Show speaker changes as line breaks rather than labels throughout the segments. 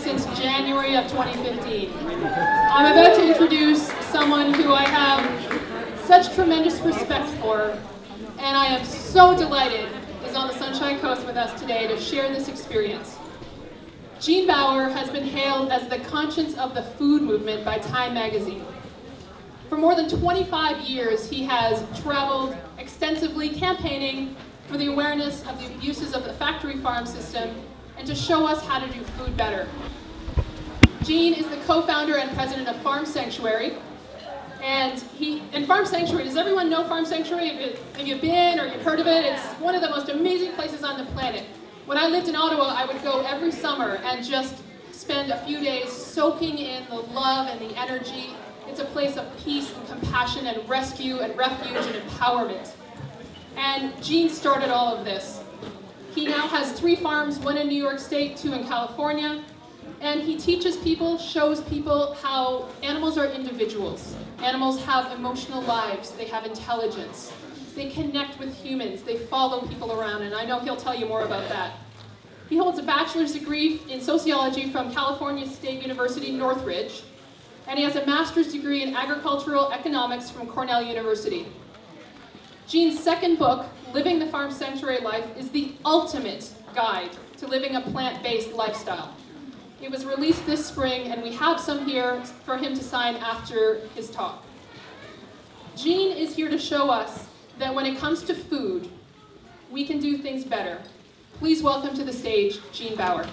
since January of 2015. I'm about to introduce someone who I have such tremendous respect for, and I am so delighted is on the Sunshine Coast with us today to share this experience. Gene Baur has been hailed as the conscience of the food movement by Time magazine. For more than 25 years, he has traveled extensively campaigning for the awareness of the abuses of the factory farm system and to show us how to do food better. Gene is the co-founder and president of Farm Sanctuary. And Farm Sanctuary, does everyone know Farm Sanctuary? Have you been or you've heard of it? It's one of the most amazing places on the planet. When I lived in Ottawa, I would go every summer and just spend a few days soaking in the love and the energy. It's a place of peace and compassion and rescue and refuge and empowerment. And Gene started all of this. He now has 3 farms, 1 in New York State, 2 in California. And he teaches people, shows people how animals are individuals. Animals have emotional lives, they have intelligence. They connect with humans, they follow people around, and I know he'll tell you more about that. He holds a bachelor's degree in sociology from California State University, Northridge, and he has a master's degree in agricultural economics from Cornell University. Gene's second book, Living the Farm Sanctuary Life, is the ultimate guide to living a plant-based lifestyle. It was released this spring, and we have some here for him to sign after his talk. Gene is here to show us that when it comes to food, we can do things better. Please welcome to the stage, Gene Baur.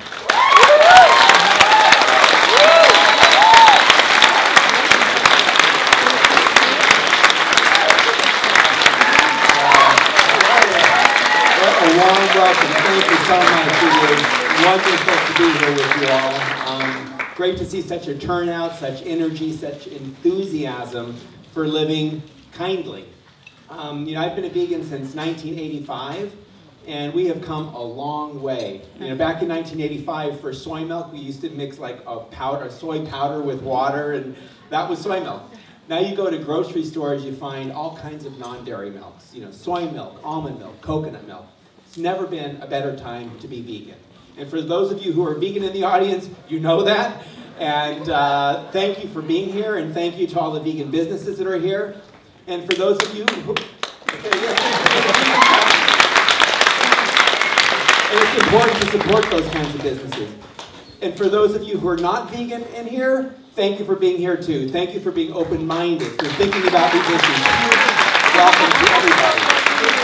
A warm welcome. Thank you so much. It is wonderful to be here with you all. Great to see such a turnout, such energy, such enthusiasm for living kindly. I've been a vegan since 1985, and we have come a long way. Back in 1985, for soy milk, we used to mix like a soy powder with water, and that was soy milk. Now you go to grocery stores, you find all kinds of non-dairy milks. Soy milk, almond milk, coconut milk. It's never been a better time to be vegan. And for those of you who are vegan in the audience, you know that. And thank you for being here, and thank you to all the vegan businesses that are here. And for those of you who... And it's important to support those kinds of businesses. And for those of you who are not vegan in here, thank you for being here too. Thank you for being open-minded, for thinking about these issues. Welcome to everybody.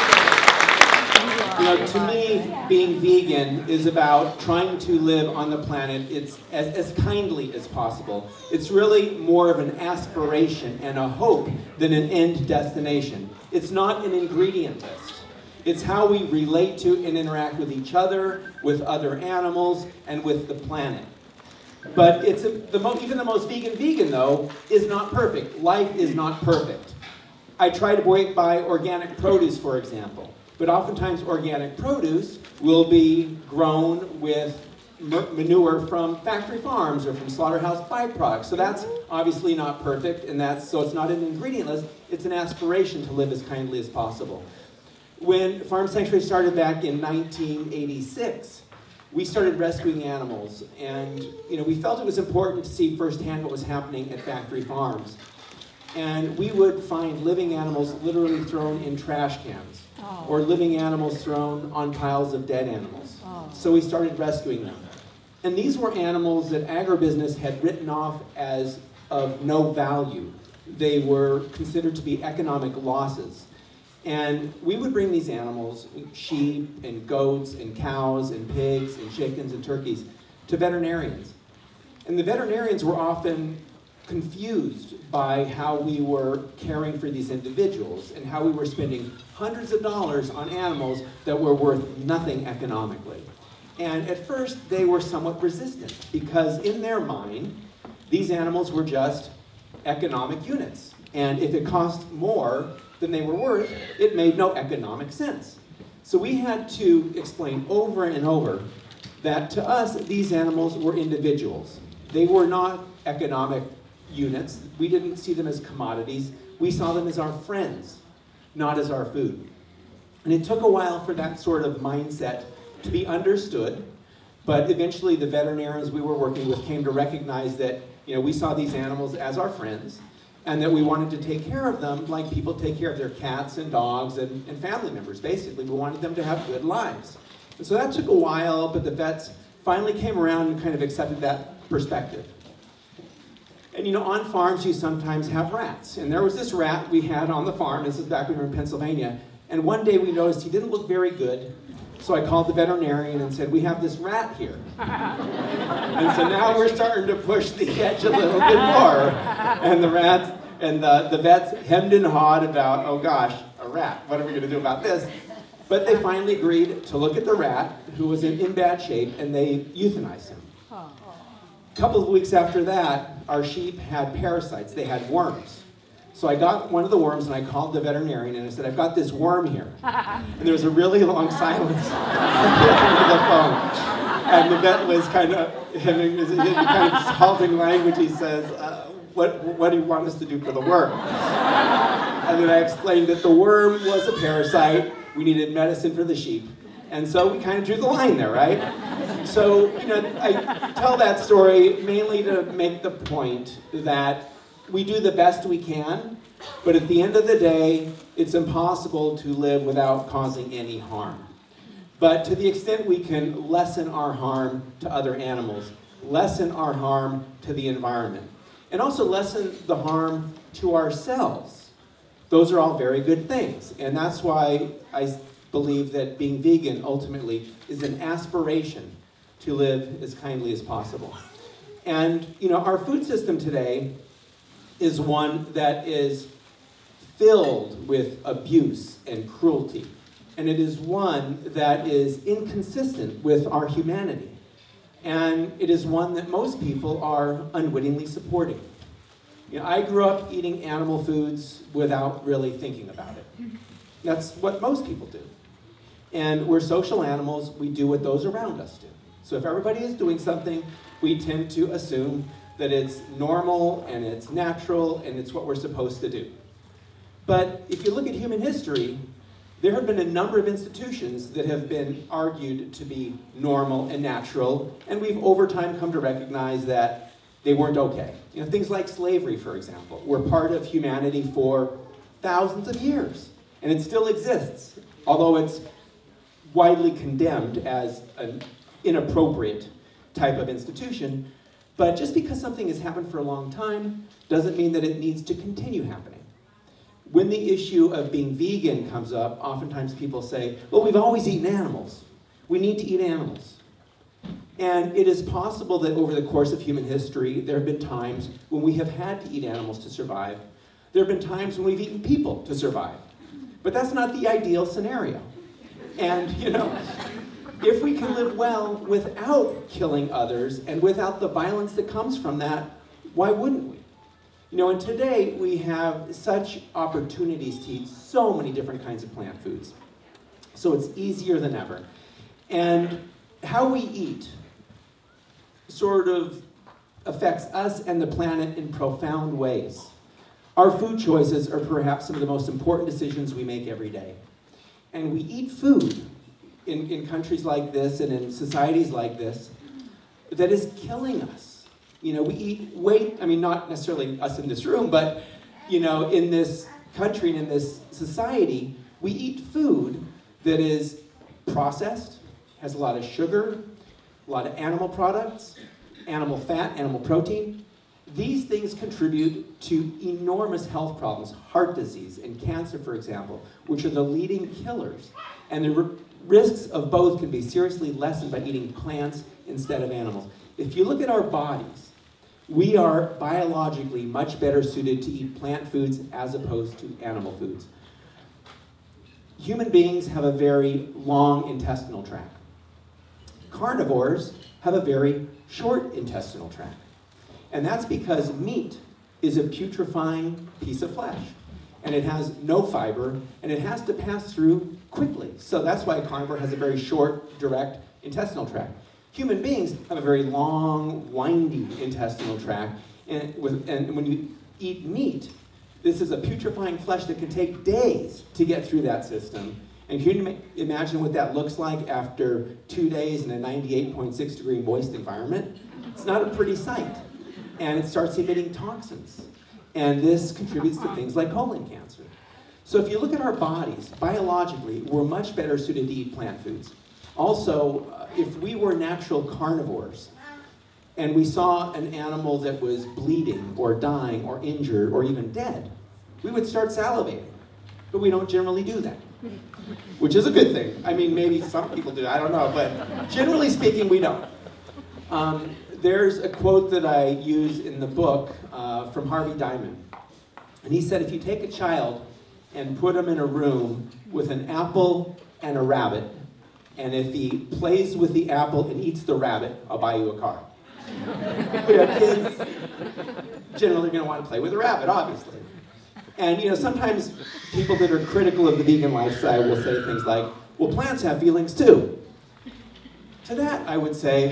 To me, being vegan is about trying to live on the planet as kindly as possible. It's really more of an aspiration and a hope than an end destination. It's not an ingredient list. It's how we relate to and interact with each other, with other animals, and with the planet. But even the most vegan though is not perfect. Life is not perfect. I try to buy organic produce, for example. But oftentimes organic produce will be grown with manure from factory farms or from slaughterhouse byproducts. So that's obviously not perfect, and so it's not an ingredient list, it's an aspiration to live as kindly as possible. When Farm Sanctuary started back in 1986, we started rescuing animals, and we felt it was important to see firsthand what was happening at factory farms. And we would find living animals literally thrown in trash cans, or living animals thrown on piles of dead animals. So we started rescuing them. And these were animals that agribusiness had written off as of no value. They were considered to be economic losses. And we would bring these animals, sheep and goats and cows and pigs and chickens and turkeys, to veterinarians. And the veterinarians were often confused by how we were caring for these individuals and how we were spending hundreds of dollars on animals that were worth nothing economically. And at first, they were somewhat resistant because in their mind, these animals were just economic units. And if it cost more than they were worth, it made no economic sense. So we had to explain over and over that to us, these animals were individuals. They were not economic units. We didn't see them as commodities. We saw them as our friends, not as our food. And it took a while for that sort of mindset to be understood, But eventually the veterinarians we were working with came to recognize that, we saw these animals as our friends, and that we wanted to take care of them like people take care of their cats and dogs and family members. Basically, we wanted them to have good lives. And so that took a while, but the vets finally came around and kind of accepted that perspective. And on farms you sometimes have rats. And there was this rat we had on the farm, this is back when we were in Pennsylvania, and one day we noticed he didn't look very good. So I called the veterinarian and said, we have this rat here. And so now we're starting to push the edge a little bit more. And the rats and the vets hemmed and hawed about, oh gosh, a rat, what are we gonna do about this? But they finally agreed to look at the rat, who was in bad shape, and they euthanized him. A couple of weeks after that, our sheep had parasites, they had worms. So I got one of the worms and I called the veterinarian and I said, I've got this worm here. And there was a really long silence over the phone. And the vet was kind of having this kind of halting language. He says, what do you want us to do for the worm? And then I explained that the worm was a parasite. We needed medicine for the sheep. And so we kind of drew the line there, right? So, I tell that story mainly to make the point that we do the best we can, but at the end of the day, it's impossible to live without causing any harm. But to the extent we can lessen our harm to other animals, lessen our harm to the environment, and also lessen the harm to ourselves, those are all very good things. And that's why I believe that being vegan ultimately is an aspiration to live as kindly as possible. And our food system today is one that is filled with abuse and cruelty. And it is one that is inconsistent with our humanity. And it is one that most people are unwittingly supporting. I grew up eating animal foods without really thinking about it. That's what most people do. And we're social animals, we do what those around us do. So if everybody is doing something, we tend to assume that it's normal and it's natural and it's what we're supposed to do. But if you look at human history, there have been a number of institutions that have been argued to be normal and natural, and we've over time come to recognize that they weren't okay. Things like slavery, for example, were part of humanity for thousands of years, and it still exists, although it's widely condemned as an inappropriate type of institution. But just because something has happened for a long time doesn't mean that it needs to continue happening. When the issue of being vegan comes up, oftentimes people say, well, we've always eaten animals. We need to eat animals. And it is possible that over the course of human history, there have been times when we have had to eat animals to survive. There have been times when we've eaten people to survive. But that's not the ideal scenario. And, if we can live well without killing others and without the violence that comes from that, why wouldn't we? And today we have such opportunities to eat so many different kinds of plant foods. So it's easier than ever. And how we eat sort of affects us and the planet in profound ways. Our food choices are perhaps some of the most important decisions we make every day. And we eat food in countries like this and in societies like this that is killing us. We eat not necessarily us in this room, but in this country and in this society, we eat food that is processed, has a lot of sugar, a lot of animal products, animal fat, animal protein. These things contribute to enormous health problems, heart disease and cancer, for example, which are the leading killers. And the risks of both can be seriously lessened by eating plants instead of animals. If you look at our bodies, we are biologically much better suited to eat plant foods as opposed to animal foods. Human beings have a very long intestinal tract. Carnivores have a very short intestinal tract. And that's because meat is a putrefying piece of flesh. And it has no fiber, and it has to pass through quickly. So that's why a carnivore has a very short, direct intestinal tract. Human beings have a very long, windy intestinal tract. And when you eat meat, this is a putrefying flesh that can take days to get through that system. And can you imagine what that looks like after 2 days in a 98.6 degree moist environment? It's not a pretty sight. And it starts emitting toxins. And this contributes to things like colon cancer. So if you look at our bodies, biologically, we're much better suited to eat plant foods. Also, if we were natural carnivores, and we saw an animal that was bleeding, or dying, or injured, or even dead, we would start salivating. But we don't generally do that, which is a good thing. I mean, maybe some people do, I don't know, but generally speaking, we don't. There's a quote that I use in the book from Harvey Diamond. And he said, if you take a child and put him in a room with an apple and a rabbit, and if he plays with the apple and eats the rabbit, I'll buy you a car. Kids generally going to want to play with a rabbit, obviously. And sometimes people that are critical of the vegan lifestyle will say things like, well, plants have feelings too. To that, I would say,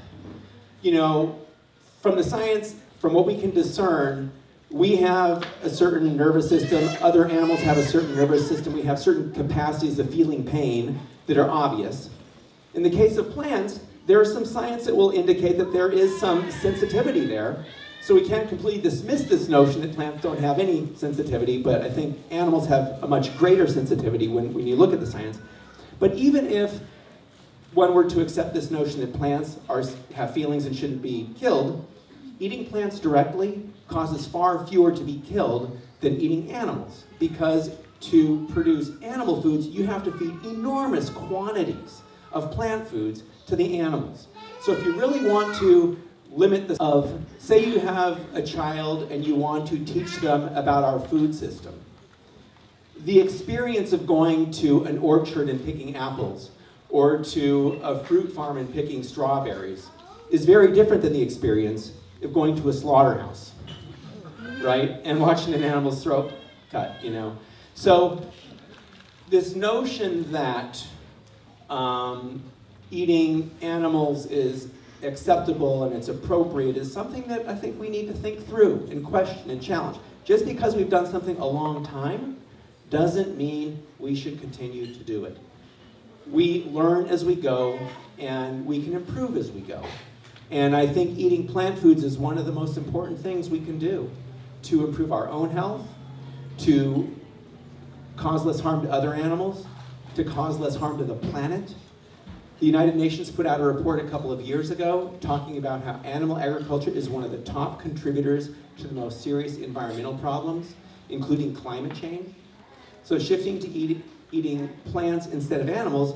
from the science, from what we can discern, we have a certain nervous system, other animals have a certain nervous system, we have certain capacities of feeling pain that are obvious. In the case of plants, there is some science that will indicate that there is some sensitivity there. So we can't completely dismiss this notion that plants don't have any sensitivity, but I think animals have a much greater sensitivity when you look at the science. But even if one were to accept this notion that plants have feelings and shouldn't be killed, eating plants directly causes far fewer to be killed than eating animals. Because to produce animal foods, you have to feed enormous quantities of plant foods to the animals. So if you really want to limit the say you have a child and you want to teach them about our food system, the experience of going to an orchard and picking apples, or to a fruit farm and picking strawberries, is very different than the experience of going to a slaughterhouse, right? And watching an animal's throat cut, So this notion that eating animals is acceptable and it's appropriate is something that I think we need to think through and question and challenge. Just because we've done something a long time doesn't mean we should continue to do it. We learn as we go, and we can improve as we go. And I think eating plant foods is one of the most important things we can do to improve our own health, to cause less harm to other animals, to cause less harm to the planet. The United Nations put out a report a couple of years ago talking about how animal agriculture is one of the top contributors to the most serious environmental problems, including climate change. So shifting to eating plants instead of animals,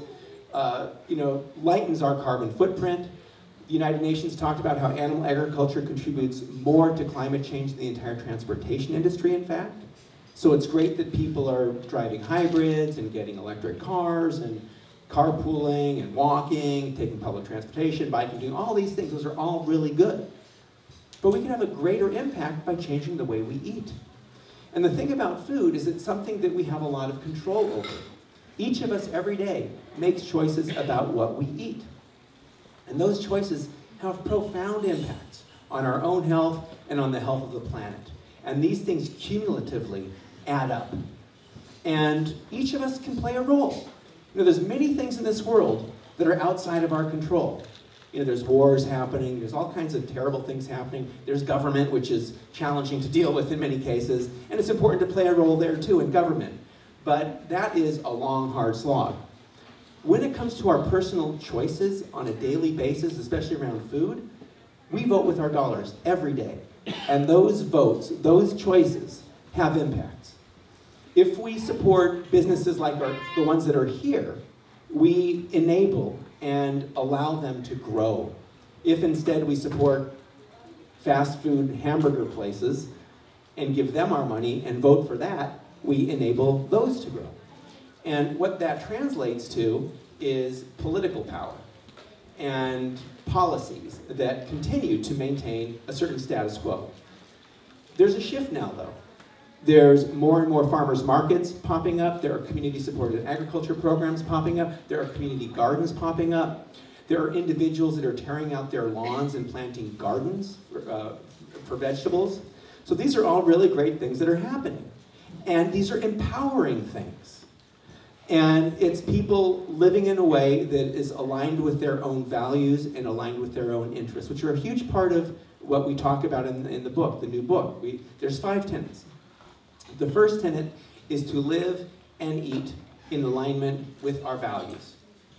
lightens our carbon footprint. The United Nations talked about how animal agriculture contributes more to climate change than the entire transportation industry, in fact. So it's great that people are driving hybrids and getting electric cars and carpooling and walking, taking public transportation, biking, doing all these things. Those are all really good. But we can have a greater impact by changing the way we eat. And the thing about food is it's something that we have a lot of control over. Each of us every day makes choices about what we eat. And those choices have profound impacts on our own health and on the health of the planet. And these things cumulatively add up. And each of us can play a role. There's many things in this world that are outside of our control. There's wars happening, there's all kinds of terrible things happening. There's government, which is challenging to deal with in many cases, and it's important to play a role there too in government. But that is a long, hard slog. When it comes to our personal choices on a daily basis, especially around food, we vote with our dollars every day. And those votes, those choices, have impacts. If we support businesses like the ones that are here, we enable and allow them to grow. If instead we support fast food hamburger places and give them our money and vote for that, we enable those to grow. And what that translates to is political power and policies that continue to maintain a certain status quo. There's a shift now, though. There's more and more farmers markets popping up. There are community-supported agriculture programs popping up. There are community gardens popping up. There are individuals that are tearing out their lawns and planting gardens for vegetables. So these are all really great things that are happening. And these are empowering things. And it's people living in a way that is aligned with their own values and aligned with their own interests, which are a huge part of what we talk about in the book, the new book. There's 5 tenets. The first tenet is to live and eat in alignment with our values.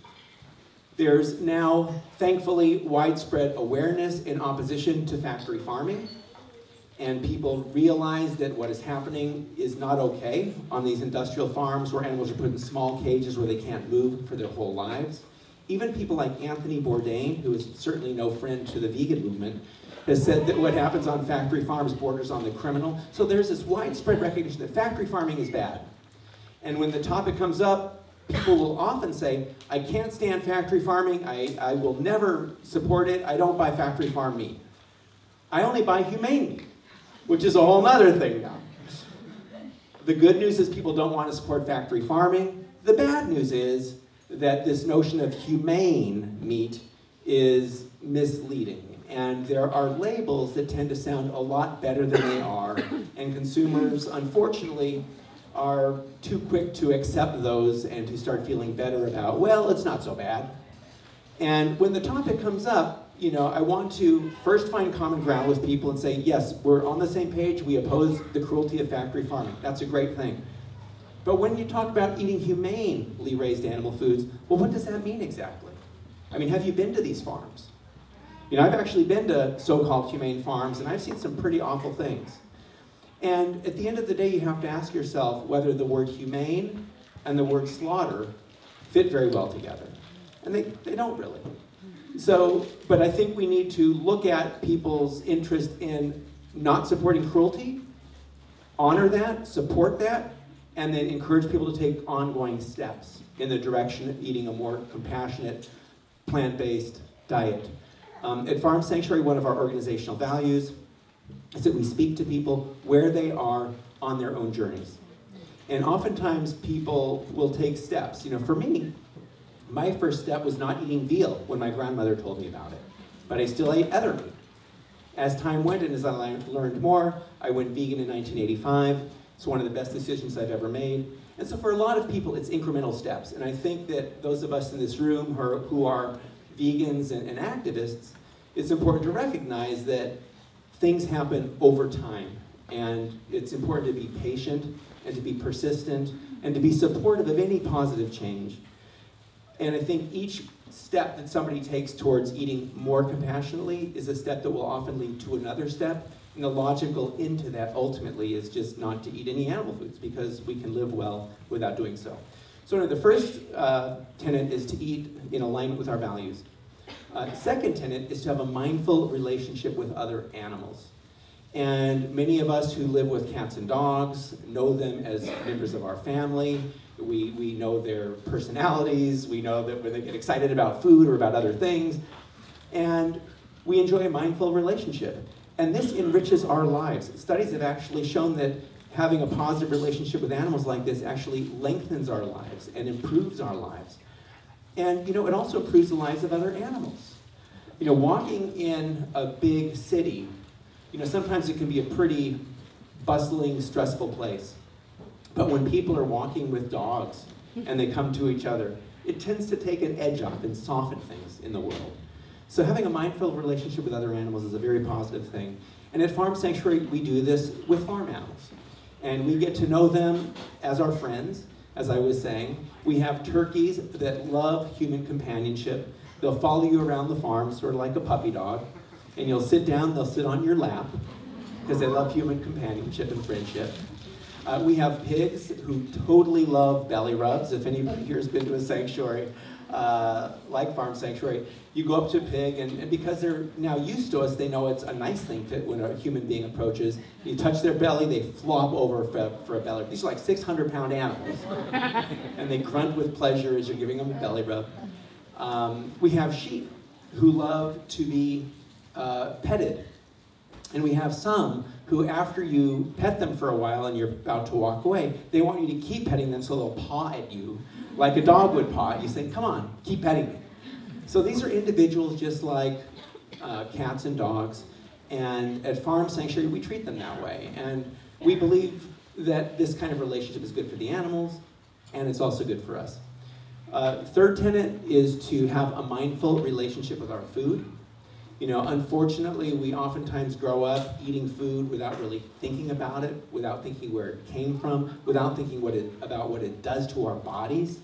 There's now, thankfully, widespread awareness in opposition to factory farming, and people realize that what is happening is not okay on these industrial farms where animals are put in small cages where they can't move for their whole lives. Even people like Anthony Bourdain, who is certainly no friend to the vegan movement, has said that what happens on factory farms borders on the criminal. So there's this widespread recognition that factory farming is bad. And when the topic comes up, people will often say, I can't stand factory farming, I will never support it, I don't buy factory farm meat. I only buy humane meat, which is a whole other thing now. The good news is people don't want to support factory farming. The bad news is that this notion of humane meat is misleading. And there are labels that tend to sound a lot better than they are, and consumers, unfortunately, are too quick to accept those and to start feeling better about, well, it's not so bad. And when the topic comes up, I want to first find common ground with people and say, yes, we're on the same page, we oppose the cruelty of factory farming. That's a great thing. But when you talk about eating humanely raised animal foods, well, what does that mean exactly? I mean, have you been to these farms? I've actually been to so-called humane farms, and I've seen some pretty awful things. And at the end of the day, you have to ask yourself whether the word humane and the word slaughter fit very well together. And they don't really. But I think we need to look at people's interest in not supporting cruelty, honor that, support that, and then encourage people to take ongoing steps in the direction of eating a more compassionate, plant-based diet. At Farm Sanctuary, one of our organizational values is that we speak to people where they are on their own journeys. And oftentimes people will take steps. For me, my first step was not eating veal when my grandmother told me about it, but I still ate other meat. As time went and as I learned more, I went vegan in 1985. It's one of the best decisions I've ever made. And so for a lot of people, it's incremental steps. And I think that those of us in this room who are vegans and activists, it's important to recognize that things happen over time. And it's important to be patient and to be persistent and to be supportive of any positive change. And I think each step that somebody takes towards eating more compassionately is a step that will often lead to another step. And the logical into that ultimately is just not to eat any animal foods because we can live well without doing so. So the first tenet is to eat in alignment with our values. Second tenet is to have a mindful relationship with other animals. And many of us who live with cats and dogs know them as members of our family. We know their personalities. We know that when they get excited about food or about other things. And we enjoy a mindful relationship. And this enriches our lives. Studies have actually shown that having a positive relationship with animals like this actually lengthens our lives and improves our lives. And it also improves the lives of other animals. Walking in a big city, sometimes it can be a pretty bustling, stressful place. But when people are walking with dogs and they come to each other, it tends to take an edge off and soften things in the world. So having a mindful relationship with other animals is a very positive thing. And at Farm Sanctuary, we do this with farm animals. And we get to know them as our friends, as I was saying. We have turkeys that love human companionship. They'll follow you around the farm, sort of like a puppy dog. And you'll sit down, they'll sit on your lap, because they love human companionship and friendship. We have pigs who totally love belly rubs. If anybody here has been to a sanctuary, like Farm Sanctuary, you go up to a pig, and because they're now used to us, they know it's a nice thing when a human being approaches. You touch their belly, they flop over for a belly rub. These are like 600-pound animals. And they grunt with pleasure as you're giving them a belly rub. We have sheep who love to be petted. And we have some who, after you pet them for a while and you're about to walk away, they want you to keep petting them so they'll paw at you like a dog would paw at you, saying, come on, keep petting me. So these are individuals just like cats and dogs. And at Farm Sanctuary, we treat them that way. And we believe that this kind of relationship is good for the animals, and it's also good for us. Third tenet is to have a mindful relationship with our food. You know, unfortunately, we oftentimes grow up eating food without really thinking about it, without thinking where it came from, without thinking about what it does to our bodies.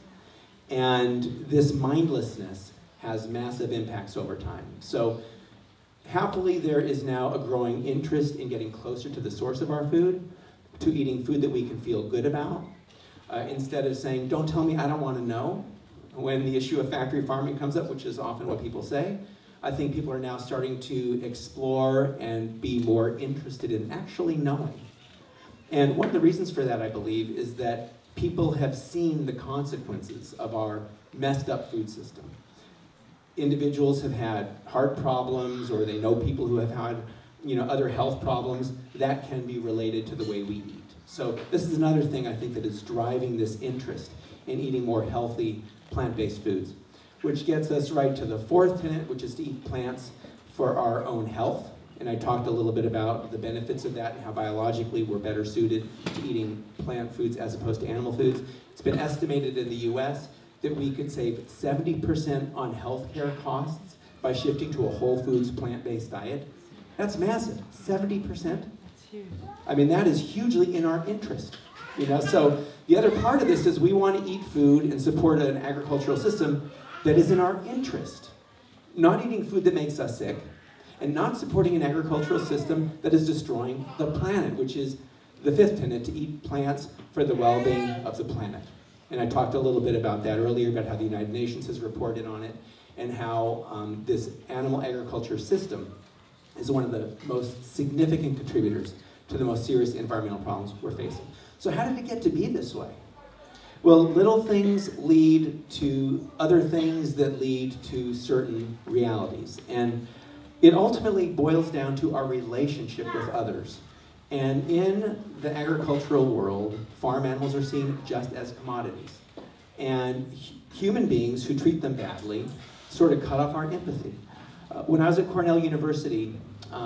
And this mindlessness has massive impacts over time. So happily, there is now a growing interest in getting closer to the source of our food, to eating food that we can feel good about, instead of saying, don't tell me, I don't want to know. When the issue of factory farming comes up, which is often what people say, I think people are now starting to explore and be more interested in actually knowing. And one of the reasons for that, I believe, is that people have seen the consequences of our messed up food system. Individuals have had heart problems, or they know people who have had, you know, other health problems that can be related to the way we eat. So this is another thing I think that is driving this interest in eating more healthy plant-based foods, which gets us right to the fourth tenet, which is to eat plants for our own health. And I talked a little bit about the benefits of that and how biologically we're better suited to eating plant foods as opposed to animal foods. It's been estimated in the US that we could save 70% on healthcare costs by shifting to a whole foods plant-based diet. That's massive, 70%.
That's huge.
I mean, that is hugely in our interest. You know, so the other part of this is we want to eat food and support an agricultural system that is in our interest. Not eating food that makes us sick, and not supporting an agricultural system that is destroying the planet, which is the fifth tenet, to eat plants for the well-being of the planet. And I talked a little bit about that earlier, about how the United Nations has reported on it, and how this animal agriculture system is one of the most significant contributors to the most serious environmental problems we're facing. So how did it get to be this way? Well, little things lead to other things that lead to certain realities. And it ultimately boils down to our relationship with others. And in the agricultural world, farm animals are seen just as commodities. And human beings who treat them badly sort of cut off our empathy. When I was at Cornell University,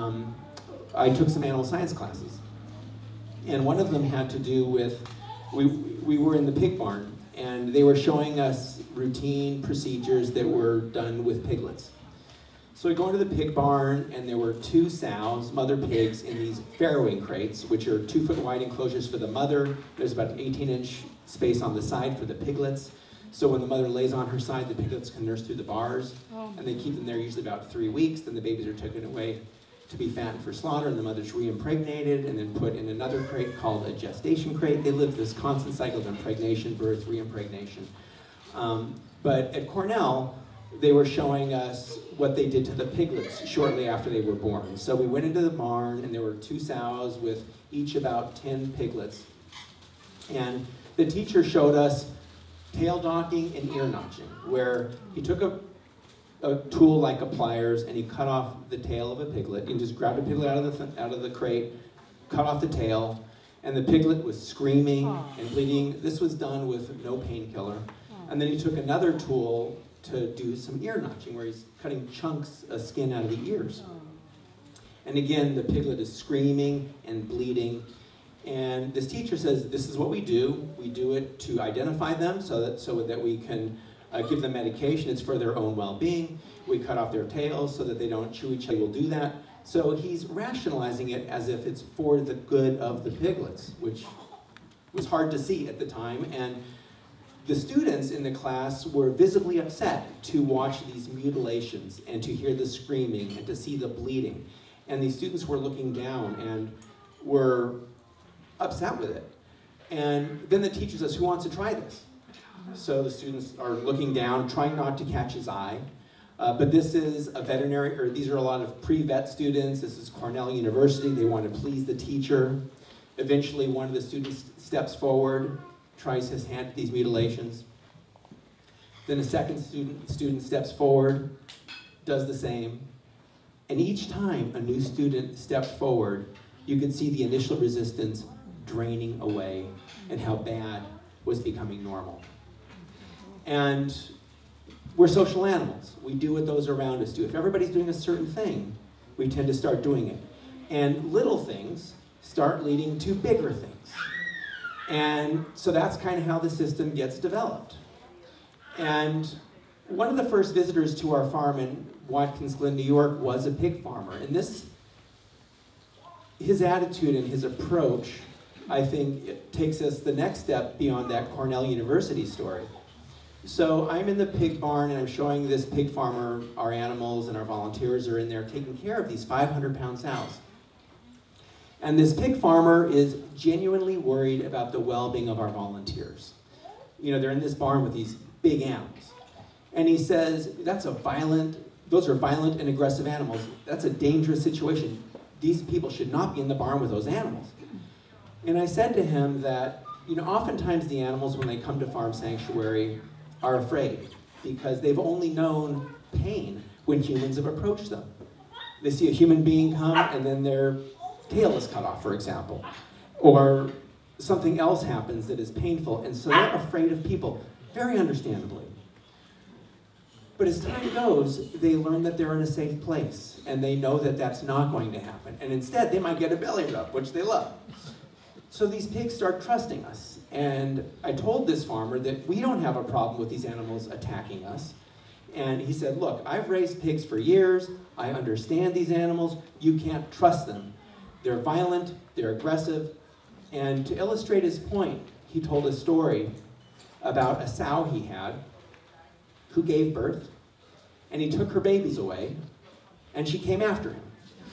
I took some animal science classes. And one of them had to do with, we were in the pig barn, and they were showing us routine procedures that were done with piglets. So we go into the pig barn, and there were two sows, mother pigs, in these farrowing crates, which are 2-foot wide enclosures for the mother. There's about an 18-inch space on the side for the piglets. So when the mother lays on her side, the piglets can nurse through the bars, and they keep them there usually about 3 weeks. Then the babies are taken away to be fattened for slaughter, and the mother's re-impregnated and then put in another crate called a gestation crate. They live this constant cycle of impregnation, birth, re-impregnation. But at Cornell, they were showing us what they did to the piglets shortly after they were born. So we went into the barn, and there were 2 sows with each about 10 piglets. And the teacher showed us tail docking and ear notching, where he took a tool like a pliers, and he cut off the tail of a piglet. He just grabbed a piglet out of the crate, cut off the tail, and the piglet was screaming and bleeding. This was done with no painkiller. And then he took another tool to do some ear notching, where he's cutting chunks of skin out of the ears. And again, the piglet is screaming and bleeding. And this teacher says, this is what we do. We do it to identify them so that we can give them medication. It's for their own well-being. We cut off their tails so that they don't chew each other. We'll do that. So he's rationalizing it as if it's for the good of the piglets, which was hard to see at the time. And the students in the class were visibly upset to watch these mutilations and to hear the screaming and to see the bleeding. And these students were looking down and were upset with it. And then the teacher says, who wants to try this? So the students are looking down, trying not to catch his eye. But this is a veterinary, or these are a lot of pre-vet students. This is Cornell University. They want to please the teacher. Eventually, one of the students steps forward, tries his hand at these mutilations. Then a second student steps forward, does the same. And each time a new student stepped forward, you could see the initial resistance draining away and how bad was becoming normal. And we're social animals. We do what those around us do. If everybody's doing a certain thing, we tend to start doing it. And little things start leading to bigger things. And so that's kind of how the system gets developed. And one of the first visitors to our farm in Watkins Glen, New York, was a pig farmer. And his attitude and his approach, I think, it takes us the next step beyond that Cornell University story. So I'm in the pig barn and I'm showing this pig farmer our animals, and our volunteers are in there taking care of these 500-pound sows. And this pig farmer is genuinely worried about the well-being of our volunteers. You know, they're in this barn with these big animals. And he says, those are violent and aggressive animals. That's a dangerous situation. These people should not be in the barn with those animals. And I said to him that, you know, oftentimes the animals, when they come to Farm Sanctuary, are afraid because they've only known pain when humans have approached them. They see a human being come and then their tail is cut off, for example, or something else happens that is painful, and so they're afraid of people, very understandably. But as time goes, they learn that they're in a safe place, and they know that that's not going to happen, and instead they might get a belly rub, which they love. So these pigs start trusting us, and I told this farmer that we don't have a problem with these animals attacking us. And he said, look, I've raised pigs for years, I understand these animals, you can't trust them. They're violent, they're aggressive, and to illustrate his point, he told a story about a sow he had who gave birth, and he took her babies away, and she came after him.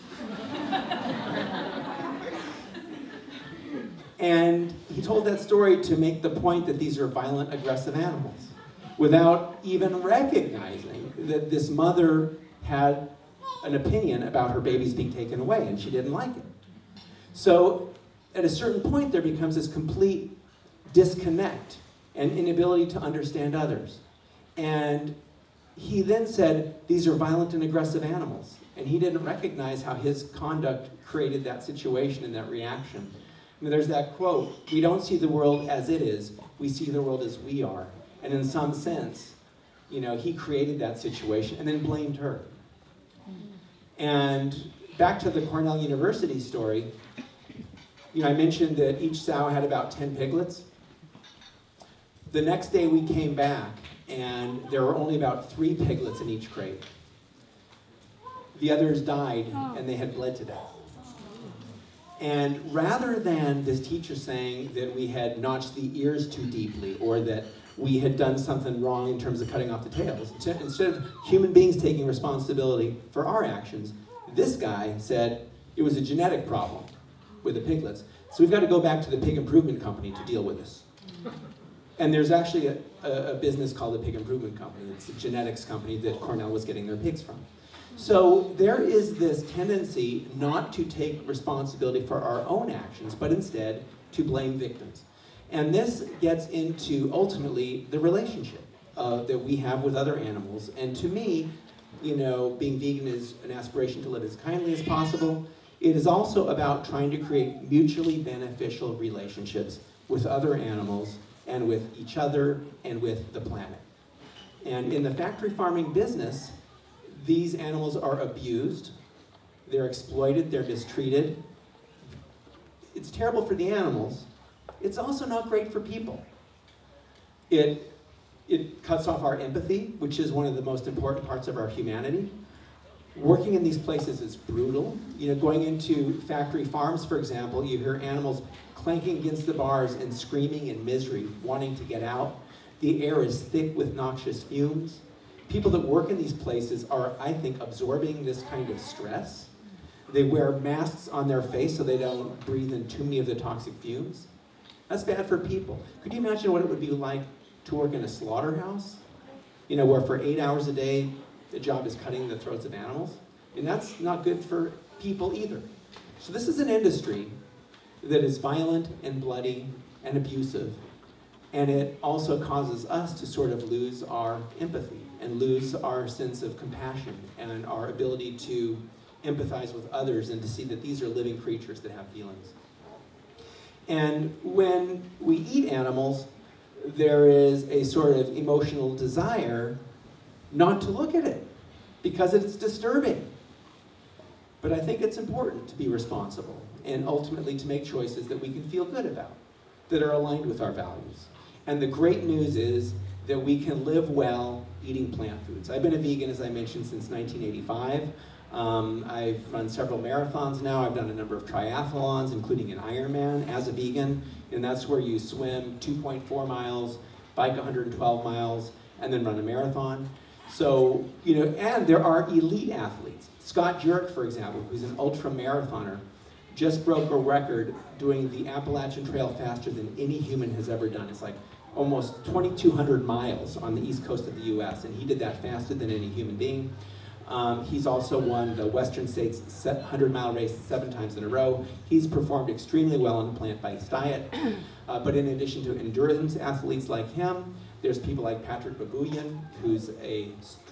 And he told that story to make the point that these are violent, aggressive animals, without even recognizing that this mother had an opinion about her babies being taken away, and she didn't like it. So at a certain point, there becomes this complete disconnect and inability to understand others. And he then said, these are violent and aggressive animals. And he didn't recognize how his conduct created that situation and that reaction. I mean, there's that quote, we don't see the world as it is, we see the world as we are. And in some sense, you know, he created that situation and then blamed her. And back to the Cornell University story, you know, I mentioned that each sow had about 10 piglets. The next day we came back and there were only about 3 piglets in each crate. The others died and they had bled to death. And rather than this teacher saying that we had notched the ears too deeply or that we had done something wrong in terms of cutting off the tails, instead of human beings taking responsibility for our actions, this guy said it was a genetic problem with the piglets. So we've got to go back to the Pig Improvement Company to deal with this. And there's actually a business called the Pig Improvement Company. It's a genetics company that Cornell was getting their pigs from. So there is this tendency not to take responsibility for our own actions, but instead to blame victims. And this gets into, ultimately, the relationship that we have with other animals. And to me, you know, being vegan is an aspiration to live as kindly as possible. It is also about trying to create mutually beneficial relationships with other animals and with each other and with the planet. And in the factory farming business, these animals are abused, they're exploited, they're mistreated. It's terrible for the animals. It's also not great for people. It cuts off our empathy, which is one of the most important parts of our humanity. Working in these places is brutal. You know, going into factory farms, for example, you hear animals clanking against the bars and screaming in misery, wanting to get out. The air is thick with noxious fumes. People that work in these places are, I think, absorbing this kind of stress. They wear masks on their face so they don't breathe in too many of the toxic fumes. That's bad for people. Could you imagine what it would be like to work in a slaughterhouse? You know, where for 8 hours a day, the job is cutting the throats of animals? And that's not good for people either. So this is an industry that is violent and bloody and abusive. And it also causes us to sort of lose our empathy and lose our sense of compassion and our ability to empathize with others and to see that these are living creatures that have feelings. And when we eat animals, there is a sort of emotional desire not to look at it because it's disturbing. But I think it's important to be responsible and ultimately to make choices that we can feel good about. that are aligned with our values. And the great news is that we can live well eating plant foods. I've been a vegan, as I mentioned, since 1985. I've run several marathons now. I've done a number of triathlons, including an Ironman as a vegan, and that's where you swim 2.4 miles, bike 112 miles, and then run a marathon. So, you know, and there are elite athletes. Scott Jurek, for example, who's an ultra marathoner, just broke a record doing the Appalachian Trail faster than any human has ever done. It's like almost 2,200 miles on the east coast of the US, and he did that faster than any human being. He's also won the Western States 100-mile race 7 times in a row. He's performed extremely well on a plant-based diet. But in addition to endurance athletes like him, there's people like Patrick Babuyan, who's a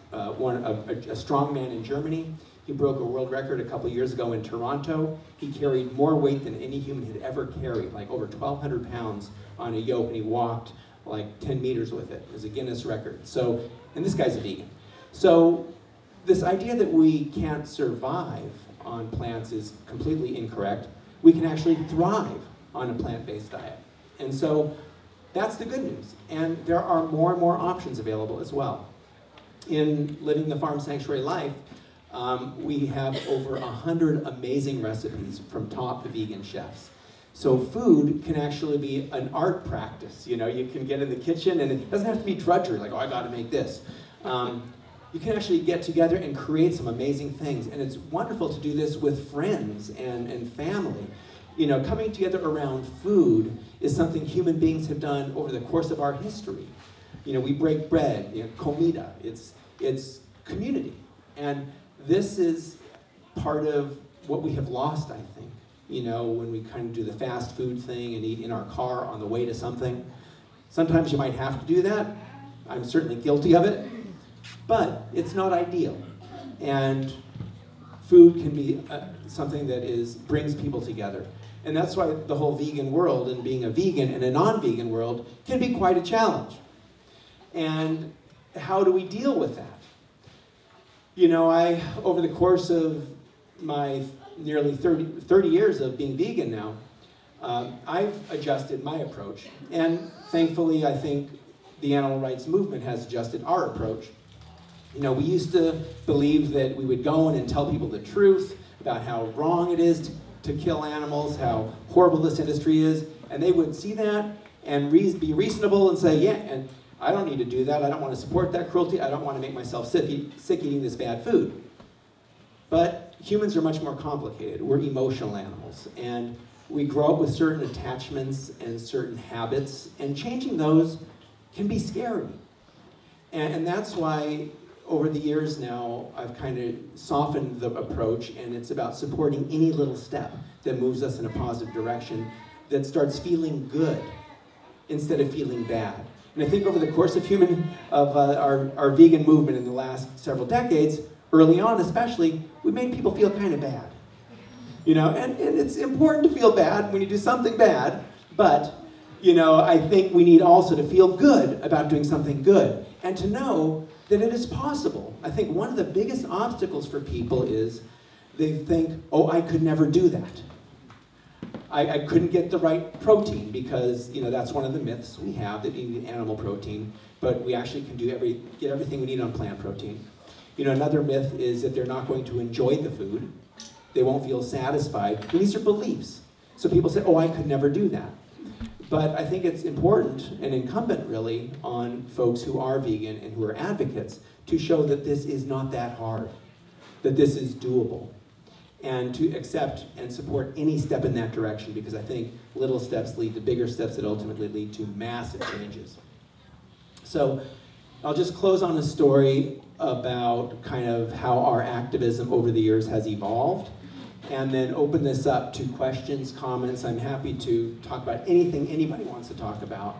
strongman in Germany. He broke a world record a couple years ago in Toronto. He carried more weight than any human had ever carried, like over 1,200 pounds on a yoke, and he walked like 10 meters with it. It was a Guinness record. So, and this guy's a vegan. So this idea that we can't survive on plants is completely incorrect. We can actually thrive on a plant-based diet. And so that's the good news. And there are more and more options available as well. In Living the Farm Sanctuary Life, we have over 100 amazing recipes from top vegan chefs. So food can actually be an art practice. You know, you can get in the kitchen, and it doesn't have to be drudgery, like, oh, I gotta make this. You can actually get together and create some amazing things. And it's wonderful to do this with friends and family. You know, coming together around food is something human beings have done over the course of our history. You know, we break bread, you know, comida, it's community. And this is part of what we have lost, I think. You know, when we kind of do the fast food thing and eat in our car on the way to something. Sometimes you might have to do that. I'm certainly guilty of it. But it's not ideal. And food can be something that brings people together. And that's why the whole vegan world and being a vegan in a non-vegan world can be quite a challenge. And how do we deal with that? You know, over the course of my nearly 30 years of being vegan now, I've adjusted my approach. And thankfully, I think the animal rights movement has adjusted our approach. You know, we used to believe that we would go in and tell people the truth about how wrong it is to kill animals, how horrible this industry is, and they would see that and be reasonable and say, yeah, and I don't need to do that. I don't want to support that cruelty. I don't want to make myself sick eating this bad food. But humans are much more complicated. We're emotional animals, and we grow up with certain attachments and certain habits, and changing those can be scary. And that's why over the years now, I've kind of softened the approach, and it's about supporting any little step that moves us in a positive direction, that starts feeling good instead of feeling bad. And I think over the course of our vegan movement in the last several decades, early on especially, we made people feel kind of bad. You know, and it's important to feel bad when you do something bad, but, you know, I think we need also to feel good about doing something good, and to know that it is possible. I think one of the biggest obstacles for people is they think, oh, I could never do that. I couldn't get the right protein because, you know, that's one of the myths we have, that you need animal protein, but we actually can get everything we need on plant protein. You know, another myth is that they're not going to enjoy the food. They won't feel satisfied. And these are beliefs. So people say, oh, I could never do that. But I think it's important and incumbent, really, on folks who are vegan and who are advocates to show that this is not that hard, that this is doable, and to accept and support any step in that direction, because I think little steps lead to bigger steps that ultimately lead to massive changes. So I'll just close on a story about kind of how our activism over the years has evolved, and then open this up to questions, comments. I'm happy to talk about anything anybody wants to talk about.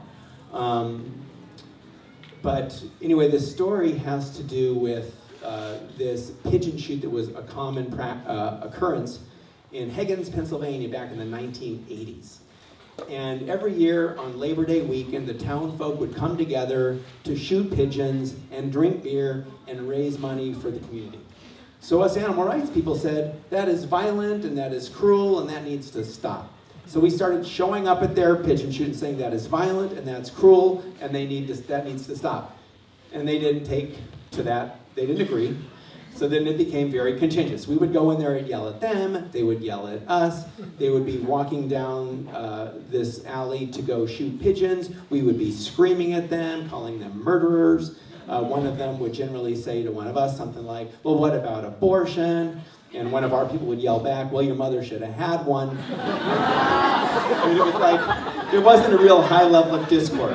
But anyway, this story has to do with this pigeon shoot that was a common occurrence in Higgins, Pennsylvania back in the 1980s. And every year on Labor Day weekend, the town folk would come together to shoot pigeons and drink beer and raise money for the community. So us animal rights people said, that is violent and that is cruel and that needs to stop. So we started showing up at their pigeon shoot and saying that is violent and that's cruel and that needs to stop. And they didn't take to that, they didn't agree. So then it became very contentious. We would go in there and yell at them, they would yell at us, they would be walking down this alley to go shoot pigeons, we would be screaming at them, calling them murderers. One of them would generally say to one of us something like, well, what about abortion? And one of our people would yell back, well, your mother should have had one. I mean, it was like, it wasn't a real high level of discourse.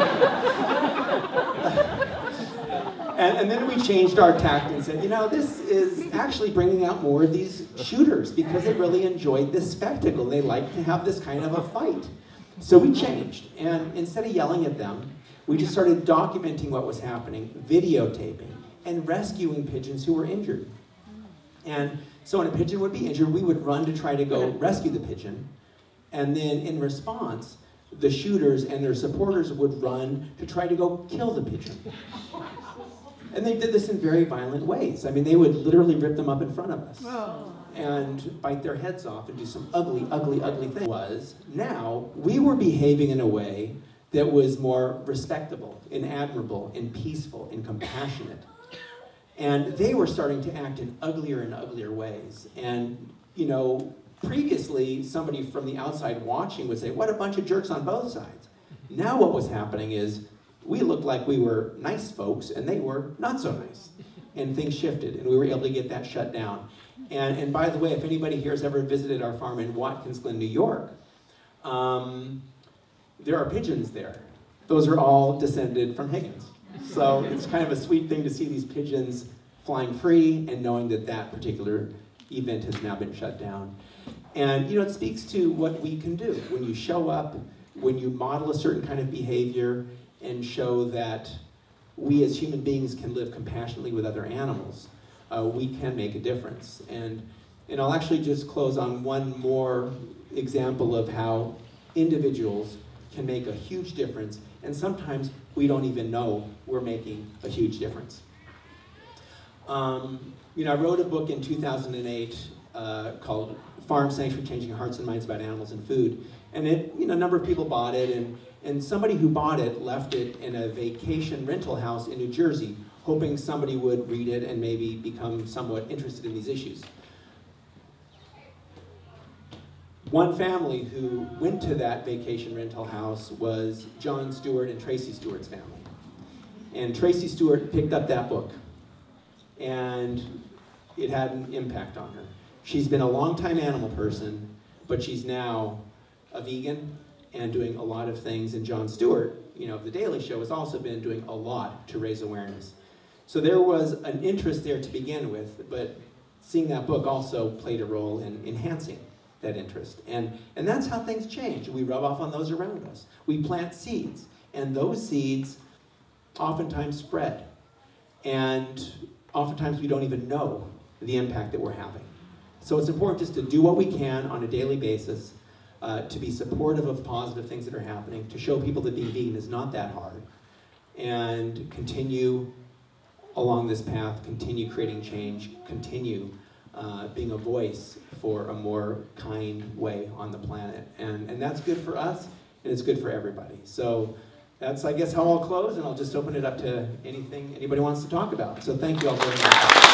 And then we changed our tact and said, you know, this is actually bringing out more of these shooters because they really enjoyed this spectacle. They like to have this kind of a fight. So we changed, and instead of yelling at them, we just started documenting what was happening, videotaping, and rescuing pigeons who were injured. And so when a pigeon would be injured, we would run to try to go rescue the pigeon. And then in response, the shooters and their supporters would run to try to go kill the pigeon. And they did this in very violent ways. I mean, they would literally rip them up in front of us. Oh. And bite their heads off and do some ugly, ugly, ugly things. Now, we were behaving in a way that was more respectable and admirable and peaceful and compassionate. And they were starting to act in uglier and uglier ways. And, you know, previously, somebody from the outside watching would say, what a bunch of jerks on both sides. Now what was happening is, we looked like we were nice folks, and they were not so nice. And things shifted, and we were able to get that shut down. And by the way, if anybody here has ever visited our farm in Watkins Glen, New York, there are pigeons there. Those are all descended from Higgins. So it's kind of a sweet thing to see these pigeons flying free and knowing that that particular event has now been shut down. And, you know, it speaks to what we can do. When you show up, when you model a certain kind of behavior, and show that we as human beings can live compassionately with other animals, we can make a difference. And I'll actually just close on one more example of how individuals can make a huge difference, and sometimes we don't even know we're making a huge difference. You know, I wrote a book in 2008 called Farm Sanctuary: Changing Hearts and Minds About Animals and Food. And it, you know, a number of people bought it, and somebody who bought it left it in a vacation rental house in New Jersey, hoping somebody would read it and maybe become somewhat interested in these issues. One family who went to that vacation rental house was John Stewart and Tracy Stewart's family. And Tracy Stewart picked up that book, and it had an impact on her. She's been a long-time animal person, but she's now a vegan and doing a lot of things. And Jon Stewart, you know, of The Daily Show, has also been doing a lot to raise awareness. So there was an interest there to begin with, but seeing that book also played a role in enhancing that interest. And that's how things change. We rub off on those around us. We plant seeds, and those seeds oftentimes spread. And oftentimes we don't even know the impact that we're having. So it's important just to do what we can on a daily basis, to be supportive of positive things that are happening, to show people that being vegan is not that hard, and continue along this path, continue creating change, continue being a voice for a more kind way on the planet. And that's good for us, and it's good for everybody. So that's, I guess, how I'll close, and I'll just open it up to anything anybody wants to talk about. So thank you all very much.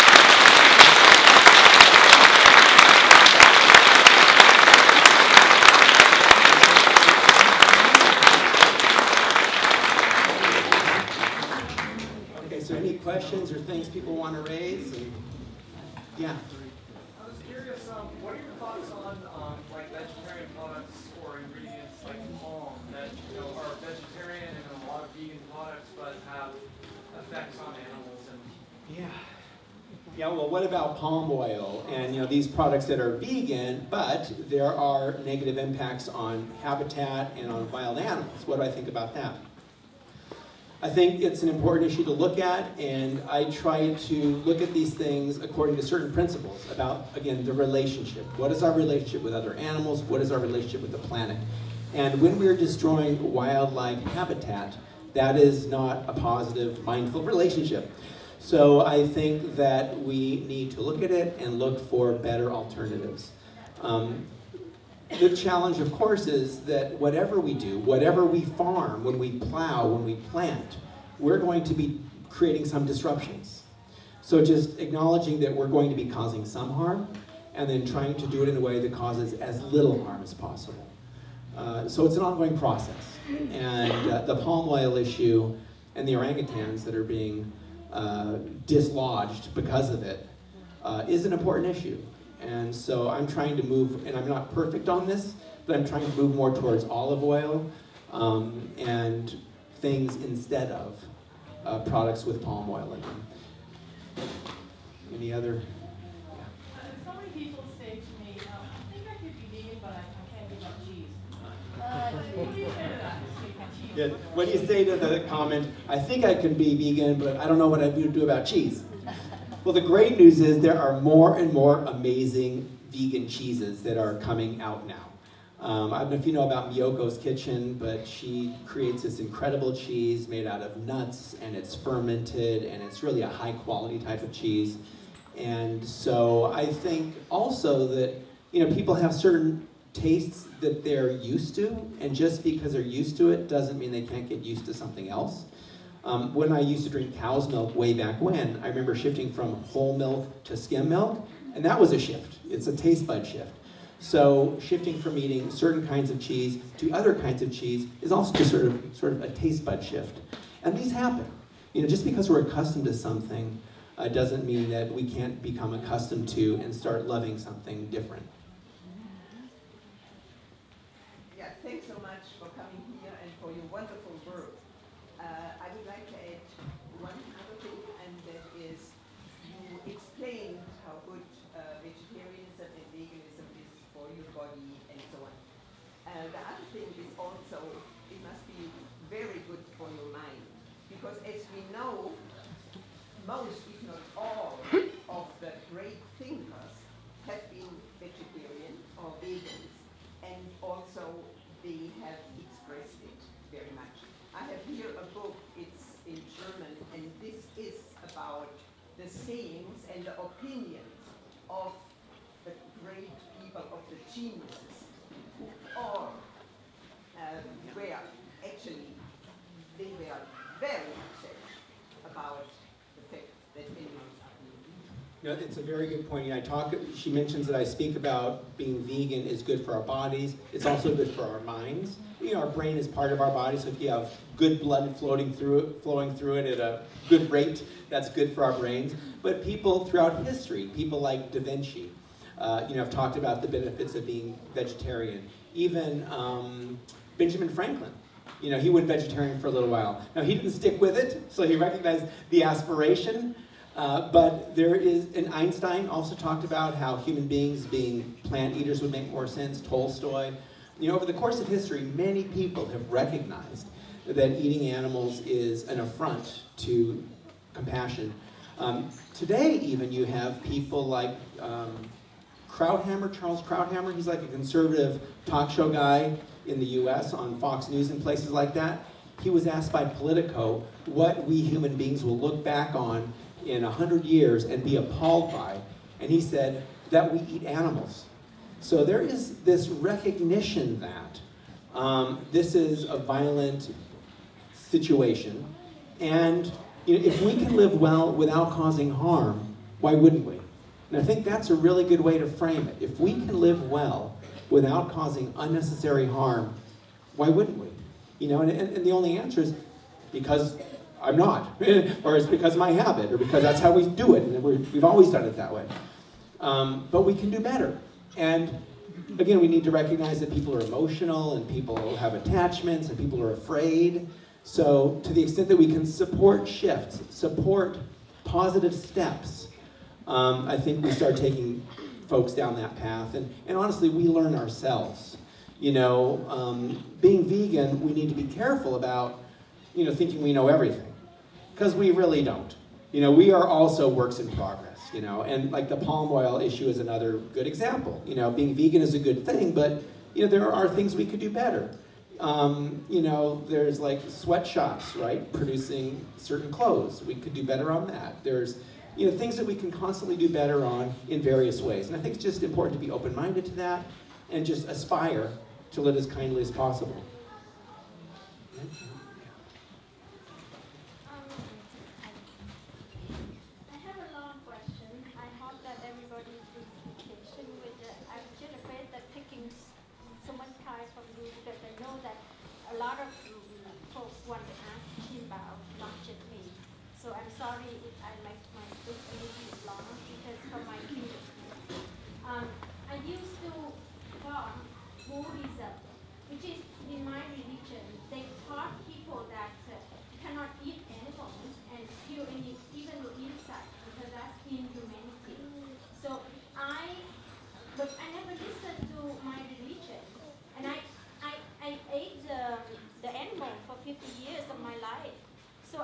So any questions or things people want to raise? And, yeah.
I was curious, what are your thoughts on like vegetarian products or ingredients like palm that, you know, are vegetarian and a lot of vegan products but have effects on animals? And
Yeah, well, what about palm oil and, you know, these products that are vegan, but there are negative impacts on habitat and on wild animals? What do I think about that? I think it's an important issue to look at, and I try to look at these things according to certain principles about, again, the relationship. What is our relationship with other animals? What is our relationship with the planet? And when we're destroying wildlife habitat, that is not a positive, mindful relationship. So I think that we need to look at it and look for better alternatives. the challenge, of course, is that whatever we do, whatever we farm, when we plow, when we plant, we're going to be creating some disruptions. So just acknowledging that we're going to be causing some harm, and then trying to do it in a way that causes as little harm as possible. So it's an ongoing process. And the palm oil issue and the orangutans that are being dislodged because of it is an important issue. And so I'm trying to move, and I'm not perfect on this, but I'm trying to move more towards olive oil and things instead of products with palm oil in them. Any other?
So many people say to me, I think I could be vegan, but I can't give up cheese. What do you say to that?
Yeah. What do you say to the comment, I think I can be vegan, but I don't know what I do about cheese? Well, the great news is there are more and more amazing vegan cheeses that are coming out now. I don't know if you know about Miyoko's Kitchen, but she creates this incredible cheese made out of nuts, and it's fermented, and it's really a high quality type of cheese. And so I think also that, you know, people have certain tastes that they're used to, and just because they're used to it doesn't mean they can't get used to something else. When I used to drink cow's milk way back when, I remember shifting from whole milk to skim milk, and that was a shift. It's a taste bud shift. So shifting from eating certain kinds of cheese to other kinds of cheese is also just sort of a taste bud shift. And these happen. You know, just because we're accustomed to something doesn't mean that we can't become accustomed to and start loving something different.
Yeah, thanks so much for coming here and for your wonderful work. I would like to add one other thing, and that is you explained how good vegetarianism and veganism is for your body and so on. The other thing is also it must be very good for your mind, because as we know, most, if not all, of the great thinkers have been vegetarian or vegans, and also they have expressed it very much. I have here a book, it's in German, and this is about the sayings and the opinions of the great people, of the geniuses, who all were actually, they were very upset about the fact that animals are being
You know, it's a very good point. She mentions that I speak about being vegan is good for our bodies. It's also good for our minds. You know, our brain is part of our body, so if you have good blood flowing through it at a good rate, that's good for our brains. But people throughout history, people like Da Vinci, have talked about the benefits of being vegetarian. Even Benjamin Franklin, you know, he went vegetarian for a little while. Now, he didn't stick with it, so he recognized the aspiration. But there is, and Einstein also talked about how human beings being plant eaters would make more sense. Tolstoy. You know, over the course of history, many people have recognized that eating animals is an affront to compassion. Today, even, you have people like Charles Krauthammer. He's like a conservative talk show guy in the US on Fox News and places like that. He was asked by Politico what we human beings will look back on in 100 years and be appalled by, and he said that we eat animals. So there is this recognition that this is a violent situation, and you know, if we can live well without causing harm, why wouldn't we? And I think that's a really good way to frame it. If we can live well without causing unnecessary harm, why wouldn't we? You know, and the only answer is because I'm not, or it's because of my habit, or because that's how we do it, and we've always done it that way. But we can do better. And again, we need to recognize that people are emotional, and people have attachments, and people are afraid. So to the extent that we can support shifts, support positive steps, I think we start taking folks down that path. And honestly, we learn ourselves. You know, being vegan, we need to be careful about, you know, thinking we know everything, because we really don't. You know, we are also works in progress, you know, and like the palm oil issue is another good example. You know, being vegan is a good thing, but, you know, there are things we could do better. You know, there's like sweatshops, right, producing certain clothes. We could do better on that. There's, you know, things that we can constantly do better on in various ways. And I think it's just important to be open-minded to that. and just aspire to live as kindly as possible.
I have a long question. I hope that everybody is patient with it. I'm just afraid that taking so much time from you because I know that a lot of folks want to ask Gene Baur, not just me. So I'm sorry if I make my speech a little bit long because from my previous I used to form Buddhism, which is in my religion. They taught people that you cannot eat animals and kill any, even the insect, because that's inhumanity. So but I never listened to my religion, and I ate the animal for 50 years of my life. So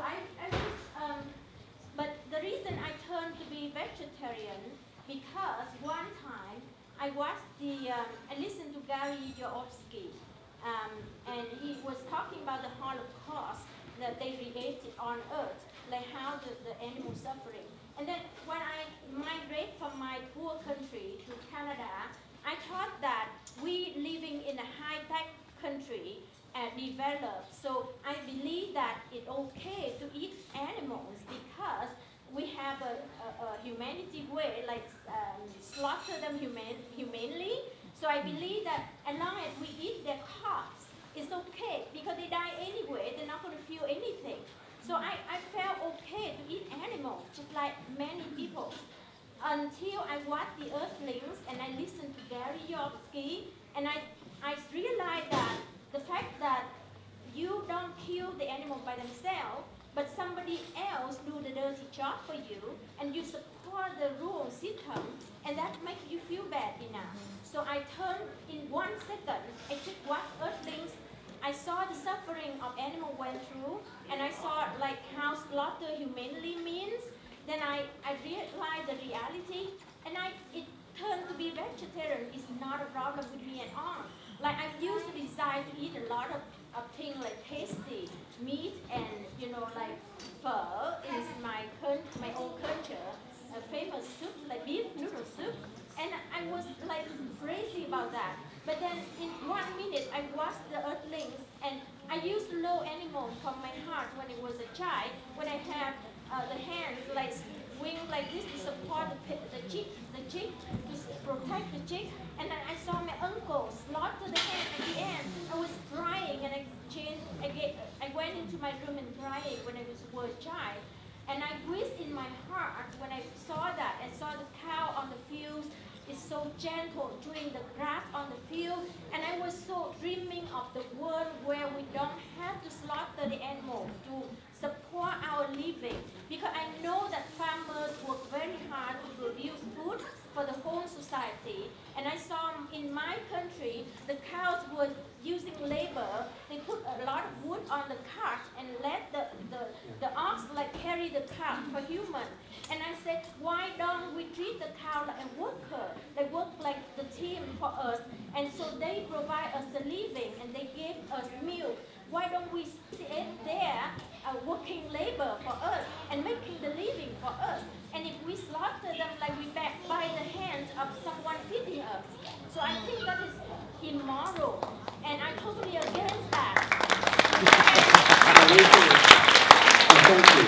but the reason I turned to be vegetarian because one time I watched I listened to Gary Yourofsky, and he was talking about the Holocaust that they created on Earth, like how the animal suffering. And then when I migrated from my poor country to Canada, I thought that we living in a high-tech country developed, so I believe that it's okay to eat animals because we have a humanity way, like slaughter them humanely. So I believe that as long as we eat their corpse, it's okay because they die anyway. They're not going to feel anything. So I felt okay to eat animals, just like many people, until I watched the Earthlings and I listened to Gary Yourofsky, and I realized that the fact that you don't kill the animal by themselves, but somebody else do the dirty job for you, and you support the rule system, and that makes you feel bad enough. So I turned in 1 second, I just watched Earthlings, I saw the suffering of animal went through, and I saw like how slaughter humanely means. Then I realized the reality, and it turned to be vegetarian. It's not a problem with me at all. Like I used to decide to eat a lot of things like tasty meat and like pho is my own culture, a famous soup like beef noodle soup, and I was like crazy about that. But then in 1 minute I watched the Earthlings, and I used to love animals from my heart when I was a child. When I have the hands like swing like this to support the chick to protect the chick, and then I saw my uncle slaughter the hen at the end. I was crying, and I went into my room and crying when I was a child. And I wished in my heart when I saw that, and saw the cow on the fields is so gentle chewing the grass on the field, and I was so dreaming of the world where we don't have to slaughter the animal to support our living, because I know that farmers work very hard to produce food for the whole society. And I saw in my country, the cows were using labor. They put a lot of wood on the cart and let the ox like carry the cart for human. And I said, why don't we treat the cow like a worker? They work like the team for us, and so they provide us the living, and they give us milk. Why don't we sit there working labor for us and making the living for us? And if we slaughter them like we buy the hands of someone feeding us. So I think that is immoral, and I'm totally against that.
Thank you.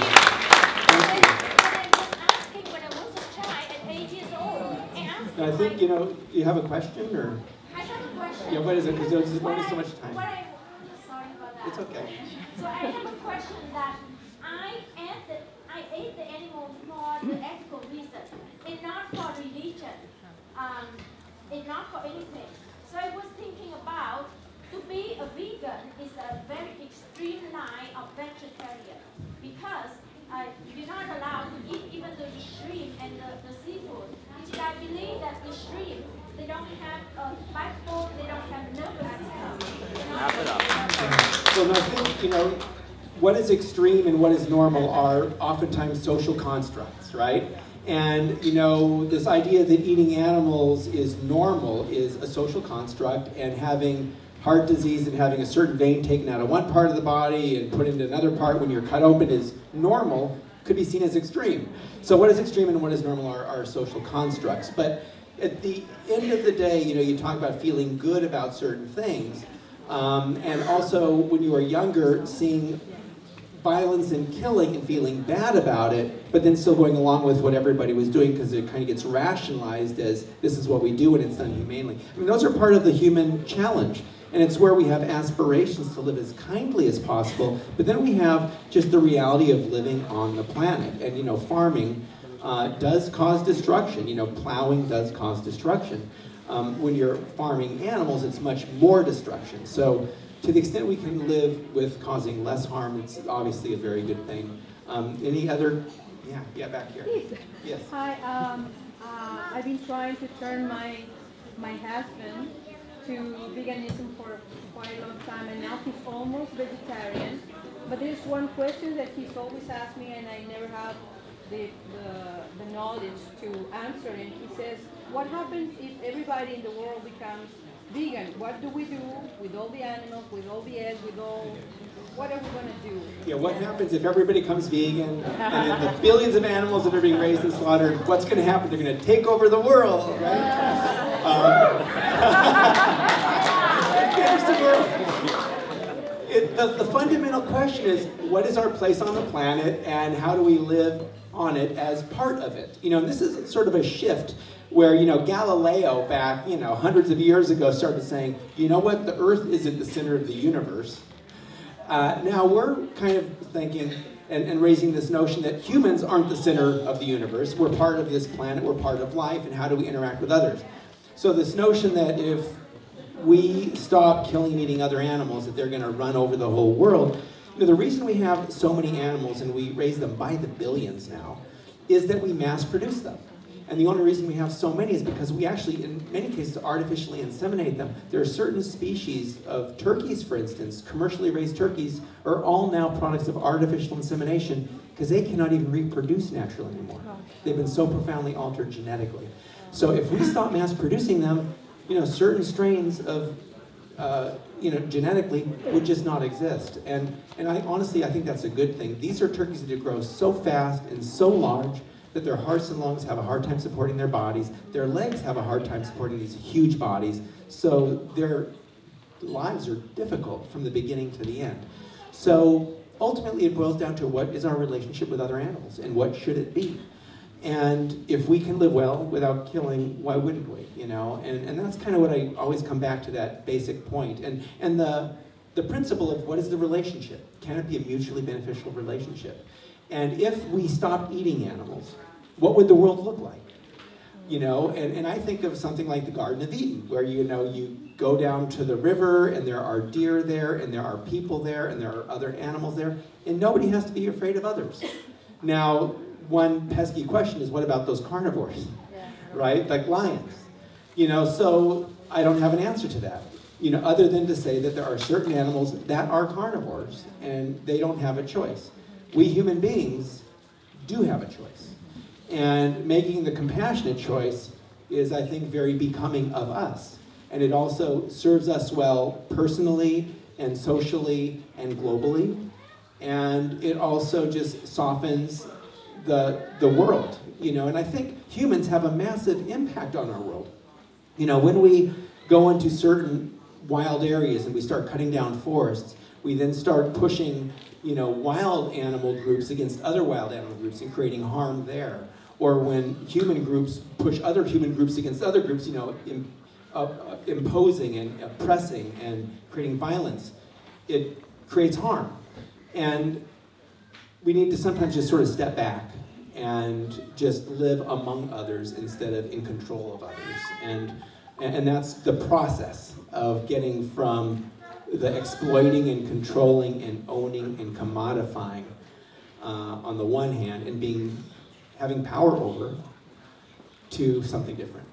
When I was asking, when I was a child at 8 years old,
I think, you have a question, or?
I have a question.
Yeah, what is it? Because there's only so much time.
Sorry about that.
It's okay.
So I have a question that I ate the animal for the ethical reason, and not for religion, and not for anything. So I was thinking about, to be a vegan is a very extreme line of vegetarian, because you're not allowed to eat even the shrimp and the seafood, which I believe that the shrimp, they don't have a backbone, they don't have nervous system.
Well, I think, what is extreme and what is normal are oftentimes social constructs, right? And, this idea that eating animals is normal is a social construct, and having heart disease and having a certain vein taken out of one part of the body and put into another part when you're cut open is normal, could be seen as extreme. So what is extreme and what is normal are social constructs. But at the end of the day, you know, you talk about feeling good about certain things, and also when you are younger, seeing violence and killing and feeling bad about it, but then still going along with what everybody was doing because it kind of gets rationalized as this is what we do and it's done humanely. I mean, those are part of the human challenge, and it's where we have aspirations to live as kindly as possible, but then we have just the reality of living on the planet. And you know, farming does cause destruction. You know, plowing does cause destruction. When you're farming animals, it's much more destruction. So to the extent we can live with causing less harm, it's obviously a very good thing. Any other? Yeah, back here. Yes.
Hi, I've been trying to turn my husband to veganism for quite a long time, and now he's almost vegetarian. But there's one question that he's always asked me, and I never have the knowledge to answer. And he says, what happens if everybody in the world becomes vegan? What do we do with all the animals, with all the eggs, with all, what are we going to do?
Yeah, what happens if everybody becomes vegan, and then the billions of animals that are being raised and slaughtered, what's going to happen? They're going to take over the world, right? The fundamental question is, what is our place on the planet, and how do we live on it as part of it? You know, and this is sort of a shift where, you know, Galileo back, you know, hundreds of years ago started saying, you know what, the Earth isn't the center of the universe. Now we're kind of thinking and raising this notion that humans aren't the center of the universe. We're part of this planet, we're part of life, and how do we interact with others? So this notion that if we stop killing and eating other animals, that they're going to run over the whole world. You know, the reason we have so many animals, and we raise them by the billions now, is that we mass produce them. And the only reason we have so many is because we actually, in many cases, artificially inseminate them. There are certain species of turkeys, for instance, commercially raised turkeys, are all now products of artificial insemination because they cannot even reproduce naturally anymore. They've been so profoundly altered genetically. So if we stop mass producing them, you know, certain strains of, you know, genetically would just not exist. And I honestly, I think that's a good thing. These are turkeys that grow so fast and so large that their hearts and lungs have a hard time supporting their bodies. Their legs have a hard time supporting these huge bodies. So their lives are difficult from the beginning to the end. So ultimately it boils down to what is our relationship with other animals and what should it be? And if we can live well without killing, why wouldn't we? You know, and that's kind of what I always come back to, that basic point. And the principle of what is the relationship? Can it be a mutually beneficial relationship? And if we stopped eating animals, what would the world look like? You know, and I think of something like the Garden of Eden, where, you know, you go down to the river and there are deer there and there are people there and there are other animals there, and nobody has to be afraid of others. Now, one pesky question is, what about those carnivores, right? Like lions. You know, so I don't have an answer to that, you know, other than to say that there are certain animals that are carnivores and they don't have a choice. We human beings do have a choice. And making the compassionate choice is, I think, very becoming of us. And it also serves us well personally and socially and globally. And it also just softens the world, you know. And I think humans have a massive impact on our world. You know, when we go into certain wild areas and we start cutting down forests, we then start pushing, you know, wild animal groups against other wild animal groups and creating harm there. Or when human groups push other human groups against other groups, you know, imposing and oppressing and creating violence, it creates harm. And we need to sometimes just sort of step back and just live among others instead of in control of others. And that's the process of getting from the exploiting and controlling and owning and commodifying on the one hand, and having power over, to something different.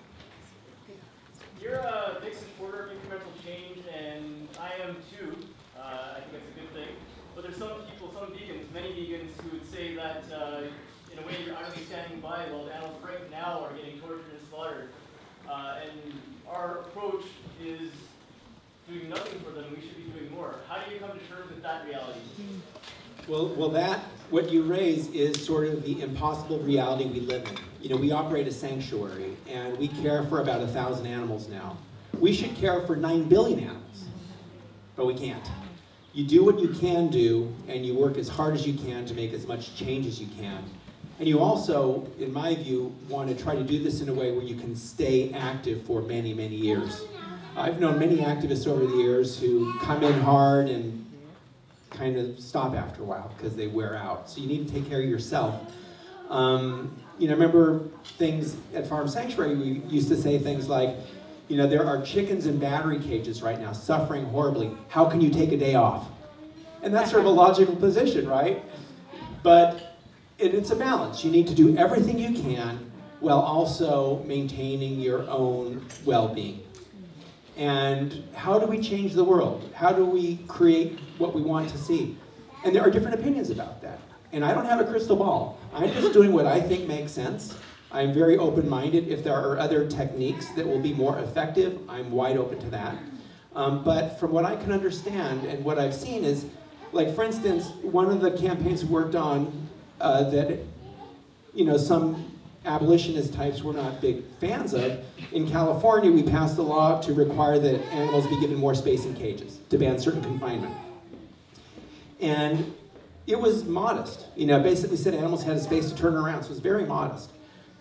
You're a big supporter of incremental change, and I am too. I think that's a good thing. But there's some people, some vegans, many vegans, who would say that in a way you're idly standing by while the animals right now are getting tortured and slaughtered. And our approach is doing nothing for them. We should be doing more. How do you come to terms with that reality?
Well, what you raise is sort of the impossible reality we live in. You know, we operate a sanctuary, and we care for about 1,000 animals now. We should care for 9 billion animals, but we can't. You do what you can do, and you work as hard as you can to make as much change as you can. And you also, in my view, want to try to do this in a way where you can stay active for many, many years. I've known many activists over the years who come in hard and kind of stop after a while because they wear out. So you need to take care of yourself. You know, remember things at Farm Sanctuary, we used to say things like, you know, there are chickens in battery cages right now suffering horribly. How can you take a day off? And that's sort of a logical position, right? But it's a balance. You need to do everything you can while also maintaining your own well-being. And how do we change the world? How do we create what we want to see? And there are different opinions about that. And I don't have a crystal ball. I'm just doing what I think makes sense. I'm very open-minded. If there are other techniques that will be more effective, I'm wide open to that. But from what I can understand and what I've seen is, like for instance, one of the campaigns we worked on that, you know, some abolitionist types were not big fans of. In California, we passed a law to require that animals be given more space in cages, to ban certain confinement. And it was modest. You know, basically said animals had a space to turn around, so it was very modest.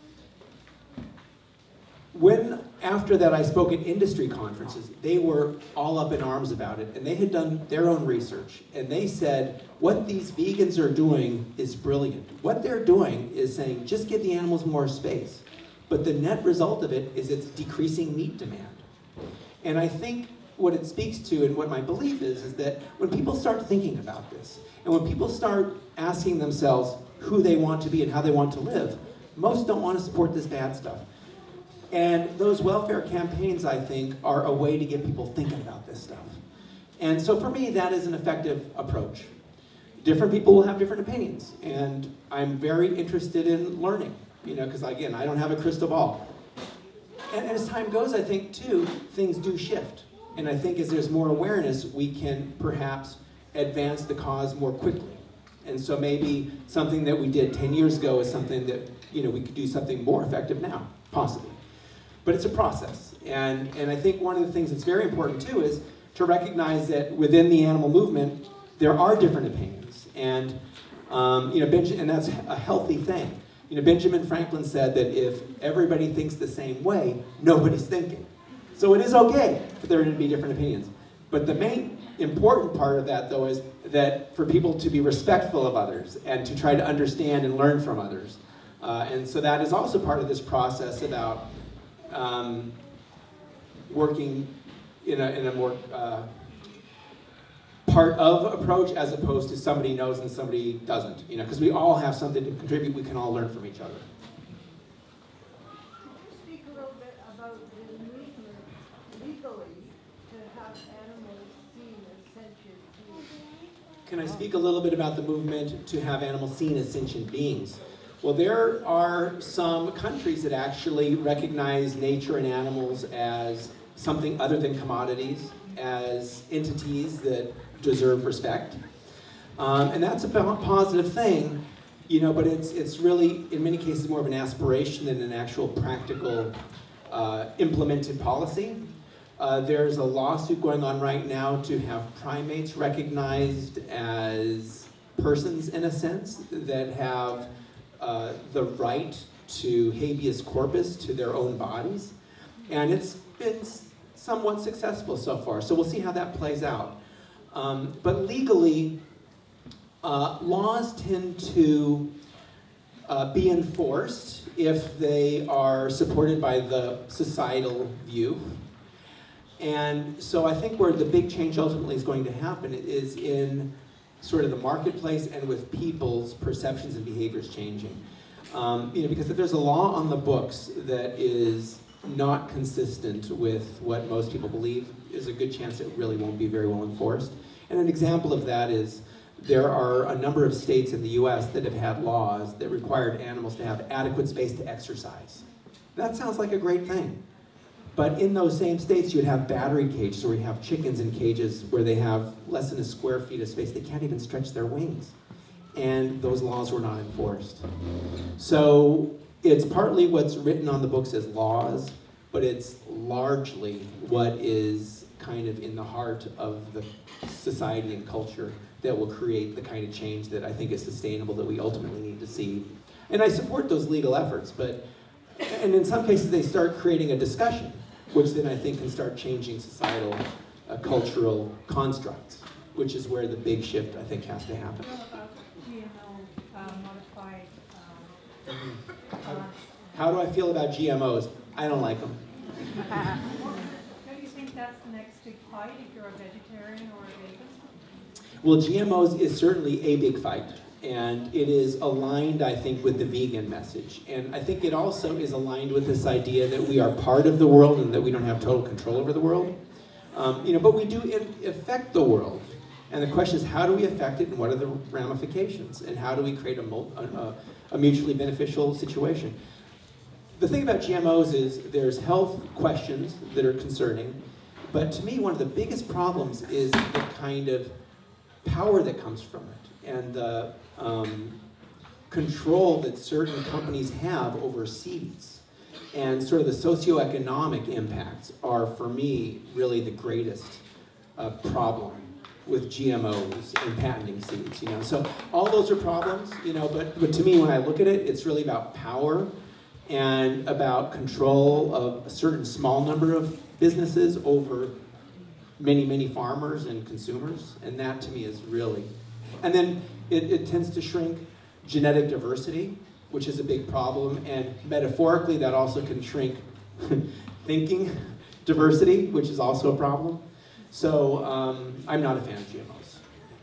When, after that, I spoke at industry conferences, they were all up in arms about it, and they had done their own research, and they said, what these vegans are doing is brilliant. What they're doing is saying, just give the animals more space. But the net result of it is it's decreasing meat demand. And I think what it speaks to, and what my belief is that when people start thinking about this, and when people start asking themselves who they want to be and how they want to live, most don't want to support this bad stuff. And those welfare campaigns, I think, are a way to get people thinking about this stuff. And so for me, that is an effective approach. Different people will have different opinions, and I'm very interested in learning, you know, because again, I don't have a crystal ball. And as time goes, I think, too, things do shift. And I think as there's more awareness, we can perhaps advance the cause more quickly. And so maybe something that we did 10 years ago is something that, you know, we could do something more effective now, possibly. But it's a process. And I think one of the things that's very important, too, is to recognize that within the animal movement, there are different opinions. And, you know, and that's a healthy thing. You know, Benjamin Franklin said that if everybody thinks the same way, nobody's thinking. So it is okay for there to be different opinions. But the main important part of that, though, is that for people to be respectful of others and to try to understand and learn from others. And so that is also part of this process about working in a more part of approach as opposed to somebody knows and somebody doesn't, you know, because we all have something to contribute, we can all learn from each other.
Could you speak a little bit about the movement legally to have animals seen as sentient beings?
Can I speak a little bit about the movement to have animals seen as sentient beings? Well, there are some countries that actually recognize nature and animals as something other than commodities, as entities that deserve respect. And that's a positive thing, you know, but it's really, in many cases, more of an aspiration than an actual practical implemented policy. There's a lawsuit going on right now to have primates recognized as persons, in a sense, that have the right to habeas corpus to their own bodies. And it's been somewhat successful so far, so we'll see how that plays out. But legally, laws tend to be enforced if they are supported by the societal view. And so I think where the big change ultimately is going to happen is in sort of the marketplace and with people's perceptions and behaviors changing. You know, because if there's a law on the books that is not consistent with what most people believe, there's a good chance it really won't be very well enforced. And an example of that is there are a number of states in the US that have had laws that required animals to have adequate space to exercise. That sounds like a great thing. But in those same states, you would have battery cages, or you have chickens in cages where they have less than a square feet of space. They can't even stretch their wings. and those laws were not enforced. So it's partly what's written on the books as laws, but it's largely what is kind of in the heart of the society and culture that will create the kind of change that I think is sustainable that we ultimately need to see. And I support those legal efforts, and in some cases they start creating a discussion, which then I think can start changing societal, cultural constructs, which is where the big shift I think has to happen.
About GMO modified
How do I feel about GMOs? I don't like them.
Don't you think that's the next big fight if you're a vegetarian or a vegan?
Well, GMOs is certainly a big fight, and it is aligned, I think, with the vegan message. And I think it also is aligned with this idea that we are part of the world and that we don't have total control over the world. But we do affect the world. And the question is, how do we affect it and what are the ramifications? And how do we create a mutually beneficial situation? The thing about GMOs is there's health questions that are concerning, but to me one of the biggest problems is the kind of power that comes from it and the control that certain companies have over seeds. And sort of the socioeconomic impacts are, for me, really the greatest problem with GMOs and patenting seeds. So all those are problems, but to me when I look at it, it's really about power and about control of a certain small number of businesses over many, many farmers and consumers, and that to me is really, and then it tends to shrink genetic diversity, which is a big problem, and metaphorically that also can shrink thinking diversity, which is also a problem. So I'm not a fan of GMOs.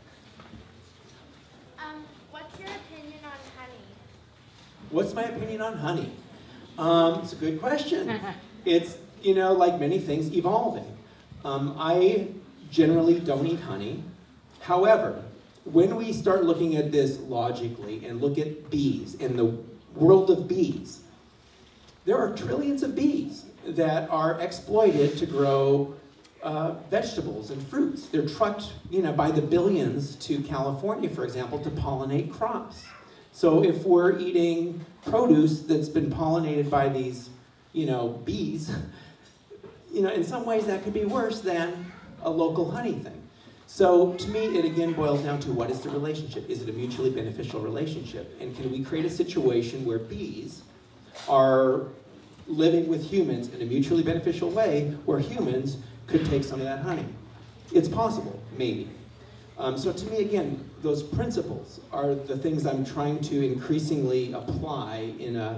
What's your opinion on honey?
What's my opinion on honey? It's a good question. It's, like many things, evolving. I generally don't eat honey. However, when we start looking at this logically and look at bees and the world of bees, there are trillions of bees that are exploited to grow vegetables and fruits. They're trucked, by the billions to California, for example, to pollinate crops. So if we're eating produce that's been pollinated by these, bees, in some ways that could be worse than a local honey thing. So to me, it again boils down to what is the relationship? Is it a mutually beneficial relationship? And can we create a situation where bees are living with humans in a mutually beneficial way where humans could take some of that honey? It's possible, maybe. So to me, again, those principles are the things I'm trying to increasingly apply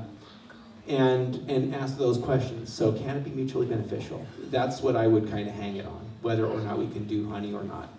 and ask those questions. So can it be mutually beneficial? That's what I would kind of hang it on, whether or not we can do honey or not.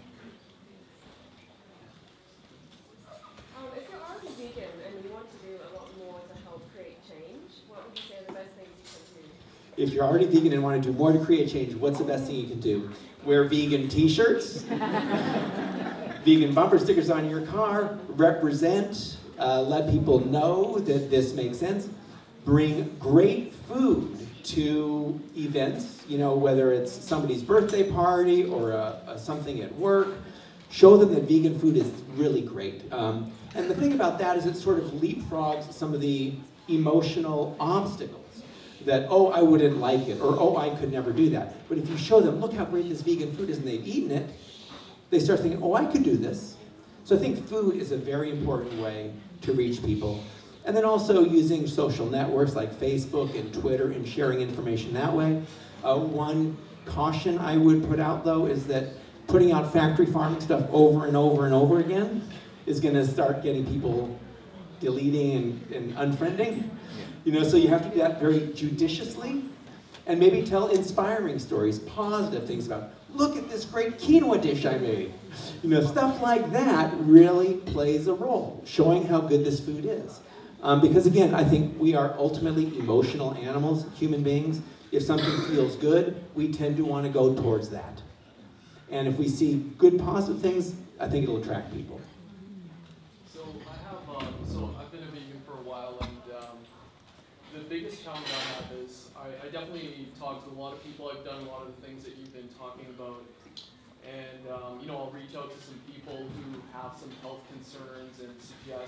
If you're already vegan and you want to do a lot more to help create change, what would you say are the best things you can do?
If you're already vegan and want to do more to create change, what's the best thing you can do? Wear vegan t-shirts, vegan bumper stickers on your car, represent, let people know that this makes sense. Bring great food to events, whether it's somebody's birthday party or something at work. Show them that vegan food is really great. And the thing about that is it sort of leapfrogs some of the emotional obstacles that, oh, I wouldn't like it, or oh, I could never do that. But if you show them, look how great this vegan food is, and they've eaten it, they start thinking, oh, I could do this. So I think food is a very important way to reach people. And then also using social networks like Facebook and Twitter and sharing information that way. One caution I would put out, though, is that putting out factory farming stuff over and over and over again is going to start getting people deleting and unfriending. So you have to do that very judiciously and maybe tell inspiring stories, positive things about, look at this great quinoa dish I made. Stuff like that really plays a role, showing how good this food is. Because again, I think we are ultimately emotional animals, human beings. If something feels good, we tend to want to go towards that. And if we see good, positive things, I think it'll attract people.
So I've been a vegan for a while, and the biggest challenge I have is I definitely talk to a lot of people. I've done a lot of the things that you've been talking about. And I'll reach out to some people who have some health concerns and suggest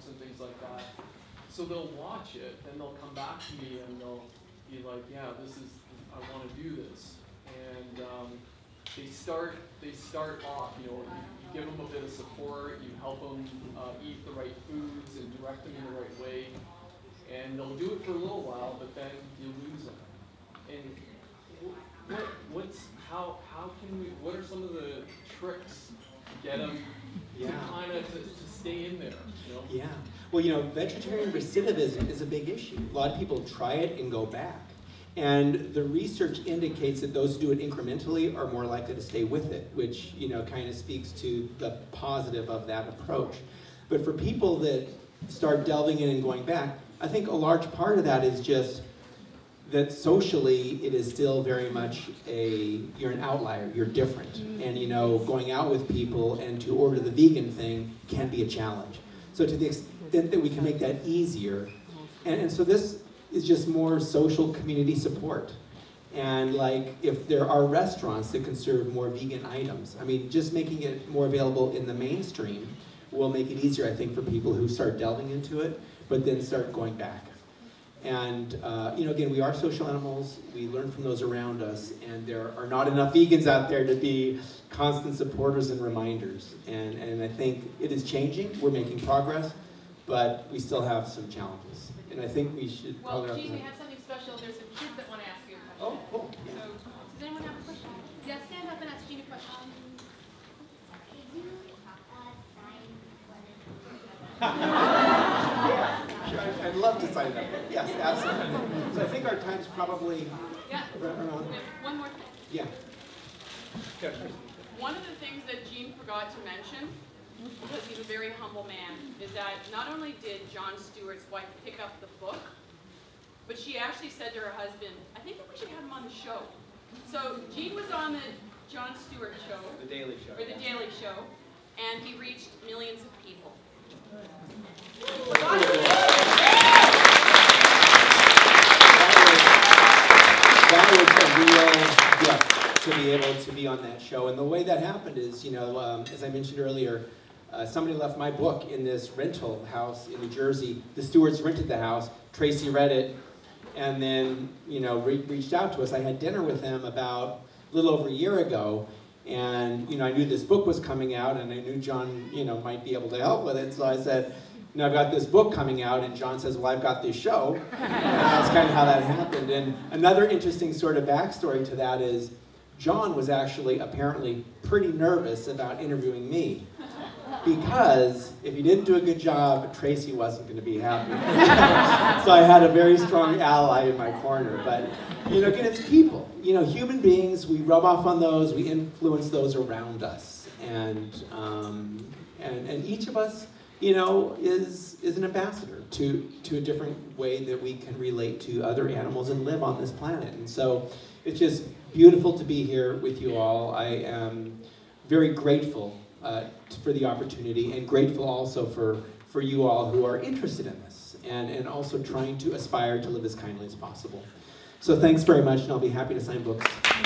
and things like that. So they'll watch it, and they'll come back to me, and they'll be like, yeah, I want to do this. And they start off, you give them a bit of support, you help them eat the right foods and direct them in the right way. And they'll do it for a little while, but then you lose them. And what are some of the tricks to get them to kind of to stay in there?
Yeah. Well, vegetarian recidivism is a big issue. A lot of people try it and go back. And the research indicates that those who do it incrementally are more likely to stay with it, which, kind of speaks to the positive of that approach. But for people that start delving in and going back, I think a large part of that is just that socially it is still very much you're an outlier, you're different. And going out with people and to order the vegan thing can be a challenge. So to the extent that we can make that easier, and so this is just more social community support. And like if there are restaurants that can serve more vegan items, I mean, just making it more available in the mainstream will make it easier, I think, for people who start delving into it, but then start going back. And again, we are social animals. We learn from those around us, and there are not enough vegans out there to be constant supporters and reminders. And I think it is changing. We're making progress, but we still have some challenges. And I think we should probably...
Well, Gene, we have something special. There's some kids that want to ask you a question.
Oh, cool. Yeah.
So, does anyone have a question? Yeah, stand up and ask Gene a question.
Sure, I'd love to sign up. Yes, absolutely. So I think our time's probably...
Yeah.
Around.
One more thing.
Yeah.
One of the things that Gene forgot to mention, because he's a very humble man, is that not only did Jon Stewart's wife pick up the book, but she actually said to her husband, I think that we should have him on the show. So Gene was on the Jon Stewart show.
The Daily Show.
Or the Daily Show, and he reached millions of people.
That was a real gift to be able to be on that show. And the way that happened is, as I mentioned earlier, somebody left my book in this rental house in New Jersey. The Stewarts rented the house. Tracy read it and then, reached out to us. I had dinner with them about a little over a year ago. And, I knew this book was coming out, and I knew John, might be able to help with it. So I said, I've got this book coming out, and John says, well, I've got this show. And that's kind of how that happened. And another interesting sort of backstory to that is John was actually apparently pretty nervous about interviewing me, because if he didn't do a good job, Tracy wasn't going to be happy. So I had a very strong ally in my corner. But, again, it's people. Human beings, we rub off on those, we influence those around us. And each of us, is an ambassador to a different way that we can relate to other animals and live on this planet. And so it's just beautiful to be here with you all. I am very grateful for the opportunity, and grateful also for you all who are interested in this and also trying to aspire to live as kindly as possible. So thanks very much, and I'll be happy to sign books.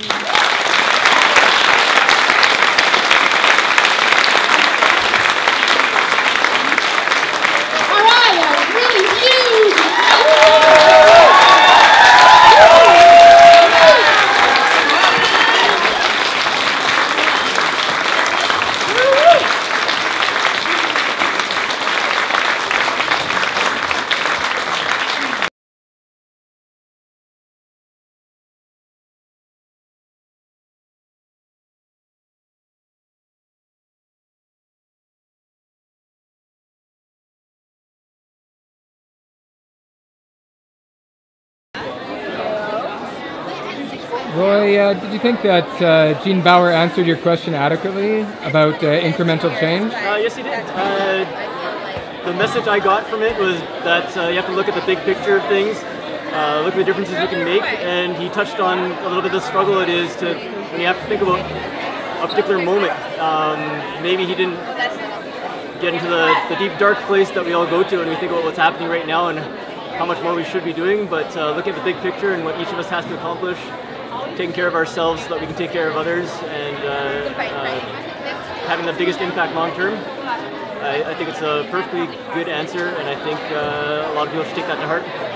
Roy, did you think that Gene Baur answered your question adequately about incremental change?
Yes, he did. The message I got from it was that you have to look at the big picture of things, look at the differences we can make, and he touched on a little bit of the struggle it is to, when you have to think about a particular moment. Maybe he didn't get into the deep, dark place that we all go to when we think about what's happening right now and how much more we should be doing, but look at the big picture and what each of us has to accomplish, taking care of ourselves so that we can take care of others, and having the biggest impact long term. I think it's a perfectly good answer, and I think a lot of people should take that to heart.